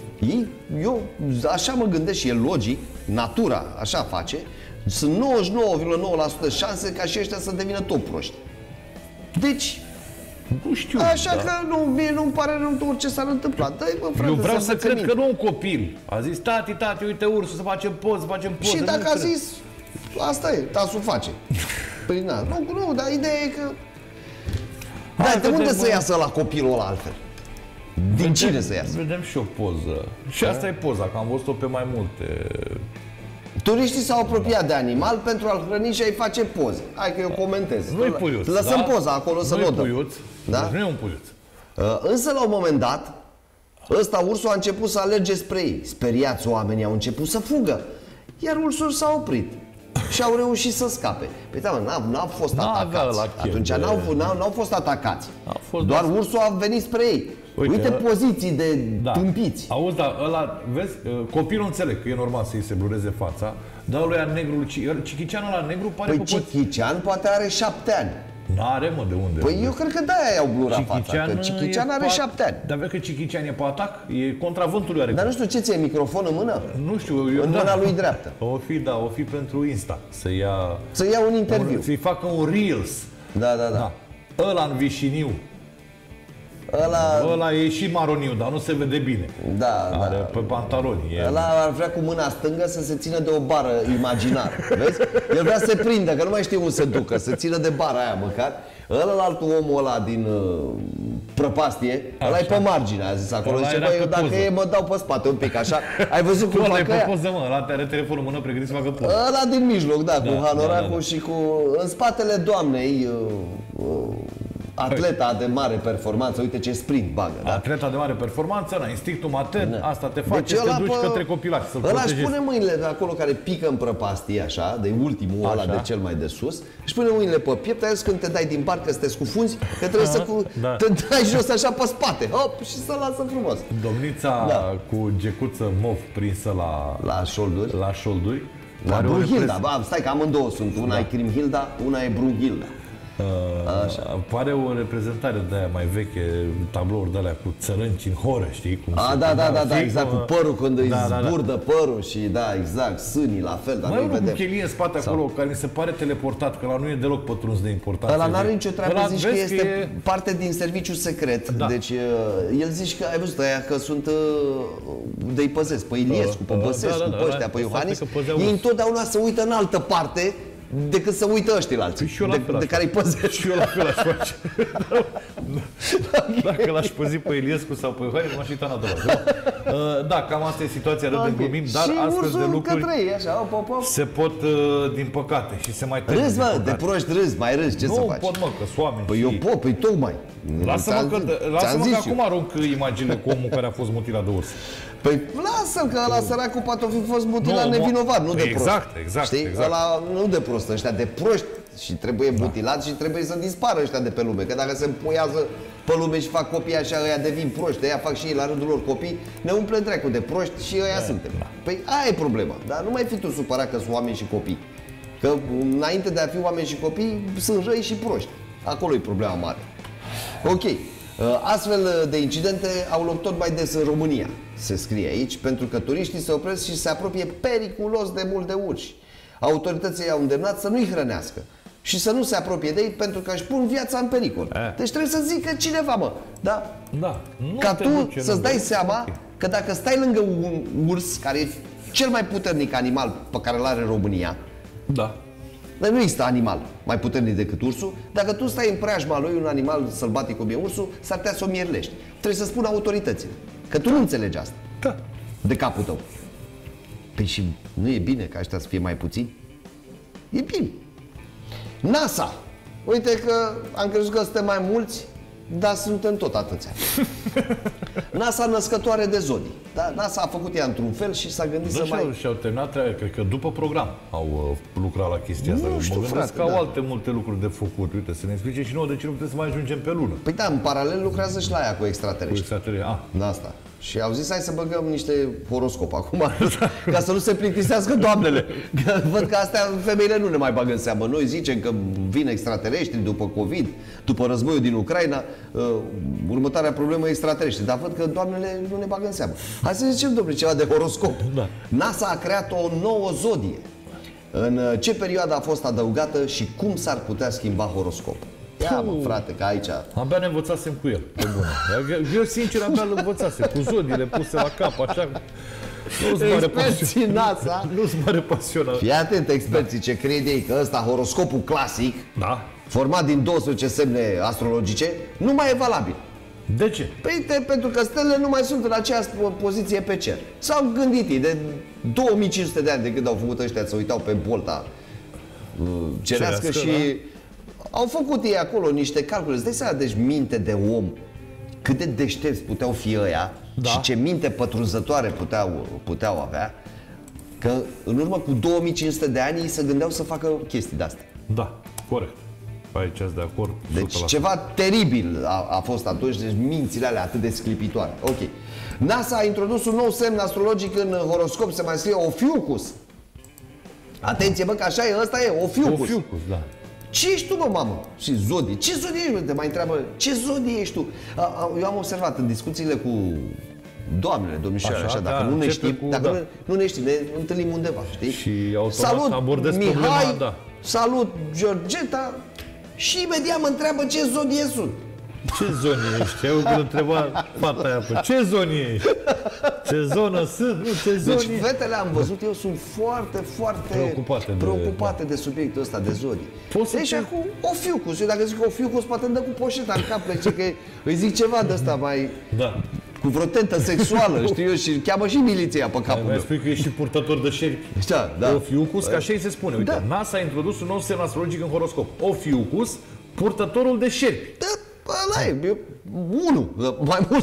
eu așa mă gândesc și e logic, natura așa face, sunt 99,9% șanse ca și ăștia să devină tot proști. Deci, nu știu. Așa că mie nu-mi pare rău orice s-ar întâmpla. Eu vreau să cred că nu un copil. A zis, tati, uite ursul, să facem poze, Și dacă a zis, asta e, tasul face. Păi na, nu, dar ideea e că... Dar de unde să iasă la copilul ăla altfel? Din cine să iasă? Vedem și o poză. Și asta e poza, că am văzut-o pe mai multe. Turiștii s-au apropiat de animal pentru a-l hrăni și a-i face poze. Hai că eu comentez. Nu-i puiuț. Lăsăm poza acolo să nu o dăm. Da? Nu e un puiuț. Însă la un moment dat, ursul a început să alerge spre ei. Speriați oamenii au început să fugă. Iar ursul s-a oprit. și au reușit să scape. Păi da, n-au fost atacați. Atunci n-au fost atacați. Doar ursul a venit spre ei. Uite poziții de tâmpiți. Auzi, dar ăla, vezi, copilul înțeleg că e normal să-i se blureze fața, dar ăluia negru, Cichician ăla negru pare că Cichician poate are 7 ani. N-are, mă, de unde? Păi eu cred că de-aia i-au blurat fața, că Cichician are 7 ani. Dar vezi că Cichician e pe atac? E contra vântului are. Dar nu știu ce ție, microfon în mână? Nu știu. În mâna lui dreaptă. O fi pentru Insta. Să ia un interviu. Să-i facă un Reels. Da. Ăla în Vișiniu. Ăla e și maroniu, dar nu se vede bine. Are pe pantaloni. Ăla ar vrea cu mâna stângă să se țină de o bară imaginară. Vezi? El vrea să se prindă, că nu mai știe unde să ducă, să țină de bara aia măcar. Ălaltul omul ăla din prăpastie, ăla e pe margine, a zis acolo. Zice, băi, eu dacă e, mă dau pe spate un pic, așa. Ai văzut cum fac ăia? Ăla are telefonul în mână pregătit să facă poză. Ăla din mijloc, cu hanoracul și cu... În spatele doamnei... Atleta de mare performanță, uite ce sprint bagă. Atleta de mare performanță, instinctul matern, asta te face să te duci către copilaș, să-l protejezi. Ăla își pune mâinile de acolo care pică în prăpastie, așa, de ultimul ăla de cel mai de sus, își pune mâinile pe piept, aia când te dai din parcă să te scufunzi, că trebuie să te dai jos așa pe spate, hop, și să lasă frumos. Domnița cu gecuță mov prinsă la șolduri. La șolduri. La Brunhilda, stai că amândouă sunt, una e Crimhilda, una e Brunhilda. Pare o reprezentare de aia mai veche, tablouri de alea cu țărânci în horă, știi? Da, exact, cu părul când îi zburdă părul și exact, sânii la fel, dar nu vedem. Cu chelie în spate acolo, care mi se pare teleportat, că ăla nu e deloc pătruns de importanță. Ăla n-are nicio treabă, zici că este parte din serviciu secret. Deci, el zice că, ai văzut aia, că sunt de-i păzesc, pe Iliescu, pe Băsescu, pe ăștia, pe Iohannis, ei întotdeauna se uită în altă parte decât să uită ăștilalți, de care îi păzesc. Și eu la fel aș face. Dacă l-aș păzi pe Iliescu sau pe Iohannis, m-aș uita în a doua. Da, cam asta e situația, râdem, glumim, dar astfel de lucruri se pot, din păcate, și se mai termină. Râzi, mă, de proști râzi, mai râzi, ce să faci? Nu pot, mă, că sunt oameni. Păi eu pot, păi tocmai. Lasă-mă că acum arunc imaginile cu omul care a fost mutilat de urs. Păi lasă-l, că ăla săracul poate fi fost mutilat nevinovat, nu de prost. Exact. Știi? Ăla nu de prost, ăștia de proști și trebuie mutilat și trebuie să dispară ăștia de pe lume. Că dacă se împuiază pe lume și fac copii așa, ăia devin proști, ăia fac și ei la rândul lor copii, ne umple dracu de proști și ăia suntem. Păi aia e problema, dar nu mai fi tu supărat că sunt oameni și copii. Că înainte de a fi oameni și copii, sunt răi și proști. Acolo e problema mare. Ok. Astfel de incidente au loc tot mai des în România, se scrie aici, pentru că turiștii se opresc și se apropie periculos de mult de urși. Autoritățile au îndemnat să nu-i hrănească și să nu se apropie de ei pentru că își pun viața în pericol. Deci trebuie să zică cineva, mă, da? Ca tu să-ți dai seama că dacă stai lângă un urs, care e cel mai puternic animal pe care îl are România, dar nu există animal mai puternic decât ursul. Dacă tu stai în preajma lui, un animal sălbatic cum e ursul, s-ar putea să o mierlești. Trebuie să spună autoritățile că tu nu înțelegi asta de capul tău. Păi și nu e bine ca ăștia să fie mai puțini? E bine. NASA. Uite că am crezut că suntem mai mulți, dar suntem tot atâția. NASA născătoare de zodii. Da? NASA a făcut ea într-un fel și s-a gândit să mai... Și-au terminat, cred că după program au lucrat la chestia asta. Nu știu, frate, că au alte multe lucruri de făcut. Uite, să ne explice și nouă de ce nu putem să mai ajungem pe lună. Păi da, în paralel lucrează și la aia cu extraterestri. Da, asta. Și au zis, hai să băgăm niște horoscop acum, ca să nu se plictisească doamnele. Că văd că astea femeile nu ne mai bagă în seamă. Noi zicem că vin extraterestri după COVID, după războiul din Ucraina, următoarea problemă e extraterestri. Dar văd că doamnele nu ne bagă în seamă. Hai să zicem, domnule, ceva de horoscop. NASA a creat o nouă zodie. În ce perioadă a fost adăugată și cum s-ar putea schimba horoscopul? Ia, mă, frate, că aici... Abia ne învățasem cu el, pe bune. Eu, sincer, abia îl învățasem, cu zodiile puse la cap, așa... Experții NASA... Nu-s mare pasionat. Fii atent, experții, ce cred ei, că ăsta, horoscopul clasic, format din 12 semne astrologice, nu mai e valabil. De ce? Păi, pentru că stelele nu mai sunt în aceeași poziție pe cer. S-au gândit ei de 2500 de ani de când au făcut ăștia, să uitau pe bolta cerească și... Au făcut ei acolo niște calcule. Îți dai seama, deci minte de om, cât de deștepți puteau fi ăia și ce minte pătrunzătoare puteau avea. Că în urmă cu 2500 de ani ei se gândeau să facă chestii de-astea. Da, corect. Aici ați de acord. Deci 100%. Ceva teribil a fost atunci, deci mințile alea atât de sclipitoare. Ok. NASA a introdus un nou semn astrologic în horoscop, se mai scrie Ophiuchus. Atenție, bă, că așa e, ăsta e, Ophiuchus. Ophiuchus, da. Ce ești tu, bă, mamă? Și zodie. Ce zodie ești, bă? Te mai întreabă, ce zodie ești tu? Eu am observat în discuțiile cu doamnele, domnișoare, așa, dacă nu ne știm, dacă nu ne știm, ne întâlnim undeva, știi? Și automat salut, abordez Mihai, problema, da. Salut, Georgeta, și imediat mă întreabă ce zodie sunt. Ce zonie ești? Eu când întreba fata aia, ce zonie ești? Ce zonă sunt? Nu, ce zonie? Deci fetele, am văzut, eu sunt foarte, foarte preocupate de subiectul ăsta, de zodie. Deci acum, Ophiuchus, eu dacă zic Ophiuchus, poate îmi dă cu poșeta în cap, că îi zic ceva de ăsta mai... Da. Cu vreo tentă sexuală, știu eu, și cheamă și miliția pe capul meu. Mai spui că ești și purtător de șerpi. Da. Ophiuchus, că așa îi se spune. Uite, da. NASA a introdus un nou semn astrologic în horoscop. Ophiuchus, purtătorul de șerpi. Da, ăla e, unul, mai mult.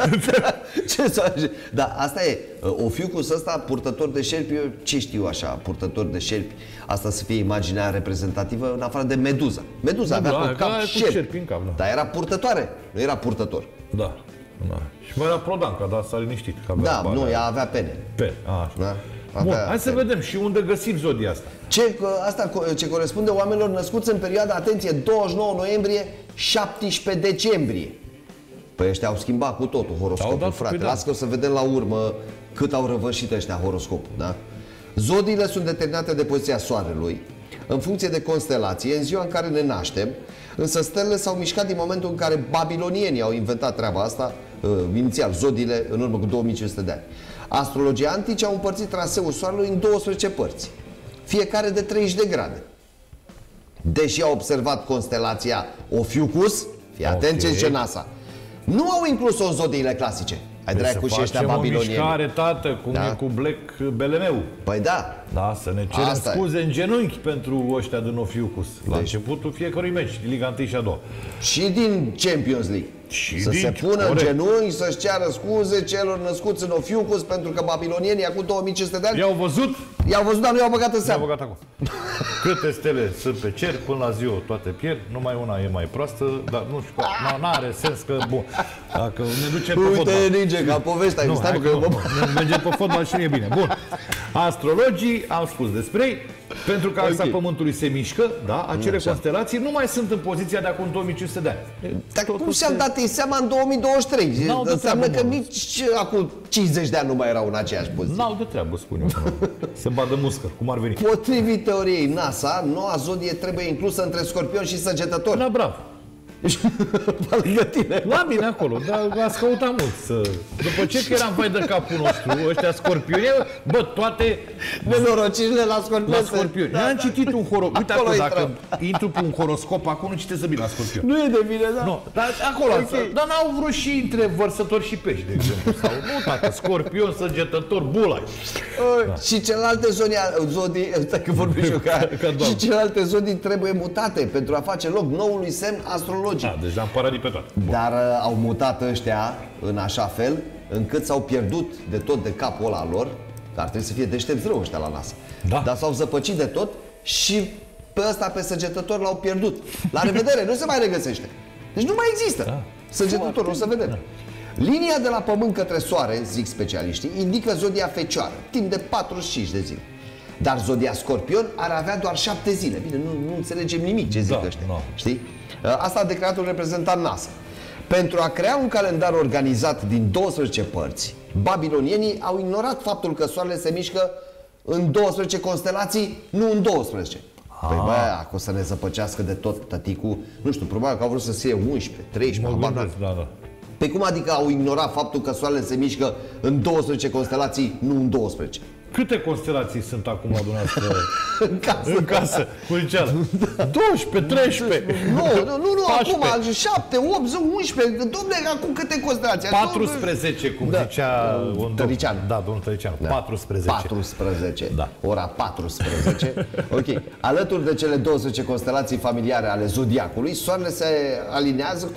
Ce să zic? Da, asta e. Ophiuchus ăsta, purtător de șerpi, eu ce știu așa, purtător de șerpi, asta să fie imaginea reprezentativă în afară de Meduza. Meduza avea pe cap șerpi, în cap, da. Dar era purtătoare, nu era purtător. Da. Da. Și mai era Prodanca, dar s-a liniștit. Da, nu, ea avea pene. Pene, așa. Da? Bun, hai să vedem și unde găsim zodia asta. Ce corespunde oamenilor născuți în perioada, atenție, 29 noiembrie, 17 decembrie. Păi ăștia au schimbat cu totul horoscopul, frate. Lasă că o să vedem la urmă cât au răvășit ăștia horoscopul, da? Zodiile sunt determinate de poziția soarelui, în funcție de constelație, în ziua în care ne naștem, însă stelele s-au mișcat din momentul în care babilonienii au inventat treaba asta, inițial, zodiile, în urmă cu 2500 de ani. Astrologii antici au împărțit traseul soarelui în 12 părți, fiecare de 30 de grade. Deși au observat constelația Ophiuchus, fii atent ce zice NASA, nu au inclus-o în zodiile clasice. Ai dracu și ăștia babilonieni. Să facem o mișcare, tată, cum e cu Black Belemeu. Păi da. Da, să ne cerem scuze în genunchi pentru ăștia din Ophiuchus. La începutul fiecărui meci, din Liga 1 și a 2. Și din Champions League. Să se pună în genunchi, să-și ceară scuze celor născuți în Ophiuchus, pentru că babilonienii acum 2500 de ani i-au văzut? I-au văzut, dar nu i-au băgat în seamă. I-au băgat acum. Câte stele sunt pe cer, până la ziua toate pierd, numai una e mai proastă, dar nu știu, n-are sens că, bun, dacă ne ducem pe fotbal. Uite, ninge, ca povestea, nu mergem pe fotbal și nu e bine. Bun, astrologii, am spus despre ei, pentru că axa Pământului se mișcă, da, acele constelații nu mai sunt în poziția de acum 2500 de ani. Dar cum și-am dat ei seama în 2023? Înseamnă că nici acum 50 de ani nu mai erau în aceeași poziție. N-au de treabă, spun eu. Se badă muscă, cum ar veni. Potrivit teoriei NASA, noua zodie trebuie inclusă între Scorpion și Săgetător. Da, bravo. La mine acolo, dar ați căutat mult după ce că eram vai de capul nostru, ăștia scorpioni, bă, toate nenorocirile la Scorpion. La Scorpion. Da, am citit un horoscop. Uite acolo, dacă intru pe un horoscop, acum nu citesc bine la Scorpion. Nu e de bine, da? Nu, dar acolo, dar n-au vrut și între vărsători și pești, de exemplu. Sau, nu, tată, Scorpion, Săgetător, Bulai. Și celelalte zodii, stai că vorbim și eu și celelalte zodii trebuie mutate pentru a face loc noului semn astrologic. Da, deci am paradit pe toate. Dar au mutat ăștia în așa fel încât s-au pierdut de tot de capul ăla lor, că ar trebui să fie deștepți rău ăștia la NASA. Da. Dar s-au zăpăcit de tot și pe ăsta, pe Săgetător, l-au pierdut. La revedere, nu se mai regăsește. Deci nu mai există. Da. Săgetătorul, o să vedem. Da. Linia de la Pământ către Soare, zic specialiștii, indică zodia Fecioară, timp de 45 de zile. Dar zodia Scorpion ar avea doar 7 zile. Bine, nu înțelegem nimic ce zic ăștia. Știi? Asta a declarat un reprezentant NASA. Pentru a crea un calendar organizat din 12 părți, babilonienii au ignorat faptul că soarele se mișcă în 12 constelații, nu în 12. Păi bă, acum să ne zăpăcească de tot tăticul. Nu știu, probabil că au vrut să se 11, 13, Pe cum adică au ignorat faptul că soarele se mișcă în 12 constelații, nu în 12? Câte constelații sunt acum la dumneavoastră în casă? În casă, cu liceală. 12, 13. Nu, acum 7, 8, 11. Dom'le, acum câte constelații? 14, cum zicea un Tăricianu. Da, domnul Tăricianu. 14. 14. Da. Ora 14. Ok. Alături de cele 12 constelații familiare ale zodiacului, soarele se aliniază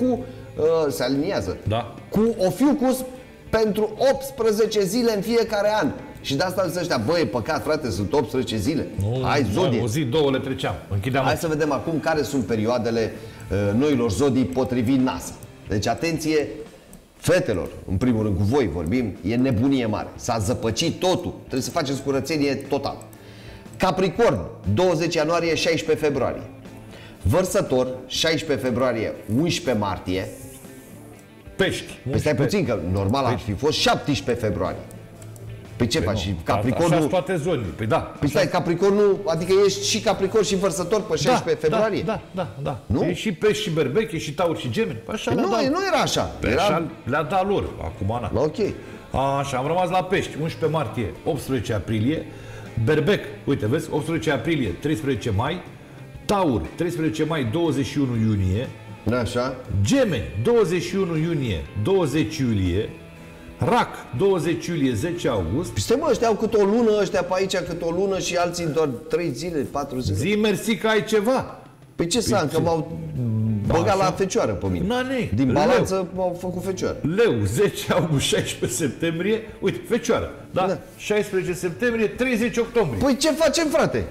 cu Ophiuchus pentru 18 zile în fiecare an. Și de asta zic ăștia, bă, e păcat, frate, sunt 18 zile. Nu, Hai, zodie. o zi, două le treceam. Închideam. Hai să vedem acum care sunt perioadele noilor zodii potrivit NASA. Deci, atenție, fetelor, în primul rând cu voi vorbim, e nebunie mare. S-a zăpăcit totul. Trebuie să faceți curățenie total. Capricorn, 20 ianuarie, 16 februarie. Vărsător, 16 februarie, 11 martie. Pești. Păi stai puțin, că normal ar fi fost 17 februarie. Păi ce faci? Și Capricornul... Așa toate zonile. Păi da. Păi stai, Capricornul, adică ești și Capricorn și Vărsător pe 16 februarie? Da. Nu? E și pești și berbec, e și taur și gemeni. Așa Păi nu era așa. Așa le-a dat lor, acum ana. Ok. Așa, am rămas la pești, 11 martie, 18 aprilie, berbec, uite, vezi, 18 aprilie, 13 mai, taur, 13 mai, 21 iunie, Așa. gemeni, 21 iunie, 20 iulie, rac, 20 iulie, 10 august. Păi stai mă, ăștia au cât o lună, ăștia pe aici cât o lună și alții doar 3 zile, 4 zile. Zi mersi că ai ceva. Păi ce să am, că m-au băgat la fecioară pe mine. Din balanță m-au făcut fecioară. Leu, 10 august, 16 septembrie, uite, fecioară, da? 16 septembrie, 30 octombrie. Păi ce facem, frate?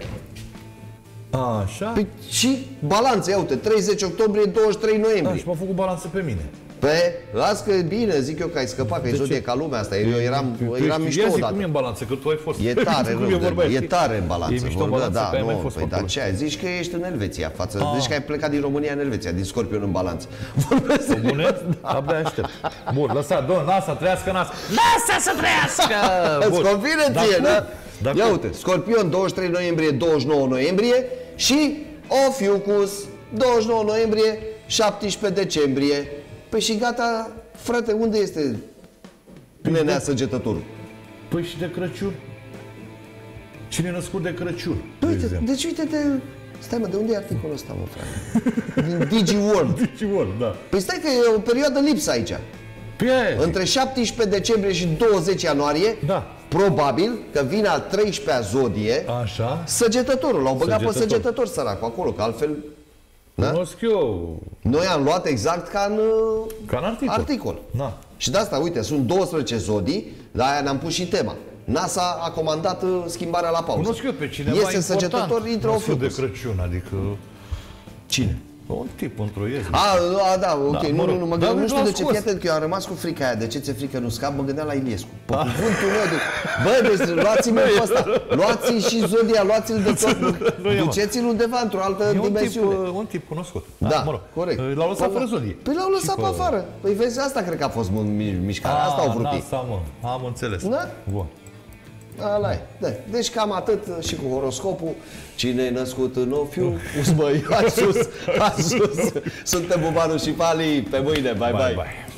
Așa? Păi și balanță, ia uite, 30 octombrie, 23 noiembrie. Da, și m-a făcut balanță pe mine. Pe, las că e bine, zic eu că ai scăpat, că e zodie ca lumea asta. Eu eram mișto odată. Cum e în balanță, că tu ai fost. E tare, e tare în balanță. E mișto în balanță, da, că ai mai fost păi, dar ce ai? Zici că ești în Elveția față. Zici că ai plecat din România în Elveția, din Scorpion în balanță. Vorbesc bune? Abia aștept. Bun, lăsa, domnul, NASA, trăiască NASA. NASA să trăiască! Îți convine ție, da? Ia uite, Scorpion, 23 noiembrie, 29 noiembrie și Ophiuchus, 29 noiembrie, 17 decembrie. Păi și gata, frate, unde este nenea săgetătorul? Păi și de Crăciun? Cine e născut de Crăciun? Uite, deci uite-te, stai mă, de unde e articolul ăsta, mă, frate? Din DigiWorld. DigiWorld, da. Păi stai că e o perioadă lipsă aici. Între 17 decembrie și 20 ianuarie, da. Probabil că vine al 13-a zodie, așa, săgetătorul. L-au băgat pe săgetător săracul acolo, că altfel... Cunosc eu. Noi am luat exact ca în articol. Da. Și de asta, uite, sunt 12 zodii, de aia ne-am pus și tema. NASA a comandat schimbarea la pauză. Cunosc eu pe cineva este săgetător, intră Ophiuchus. de Crăciun, adică... Cine? Un tip într-o ieză. Da, ok, da, nu, mă gândeam, nu știu de ce, fii atent, că eu am rămas cu frica aia, de ce ți-e frică nu scap, mă gândeam la Iliescu. Pe cuvântul meu, băi, deci luați-mi pe ăsta, luați-i și zodia, luați-l de tot, duceți-l undeva într-o altă dimensiune. Un tip cunoscut. Da, corect. L-au lăsat fără zodie. Păi l-au lăsat pe afară. Păi vezi, asta cred că a fost mișcarea, asta au vrut ei. Am înțeles. Da? Bun. Deci cam atât și cu horoscopul. Cine e născut în Ophiuchus, băi, a sus. Suntem Bubanu și Pali, pe mâine, bye.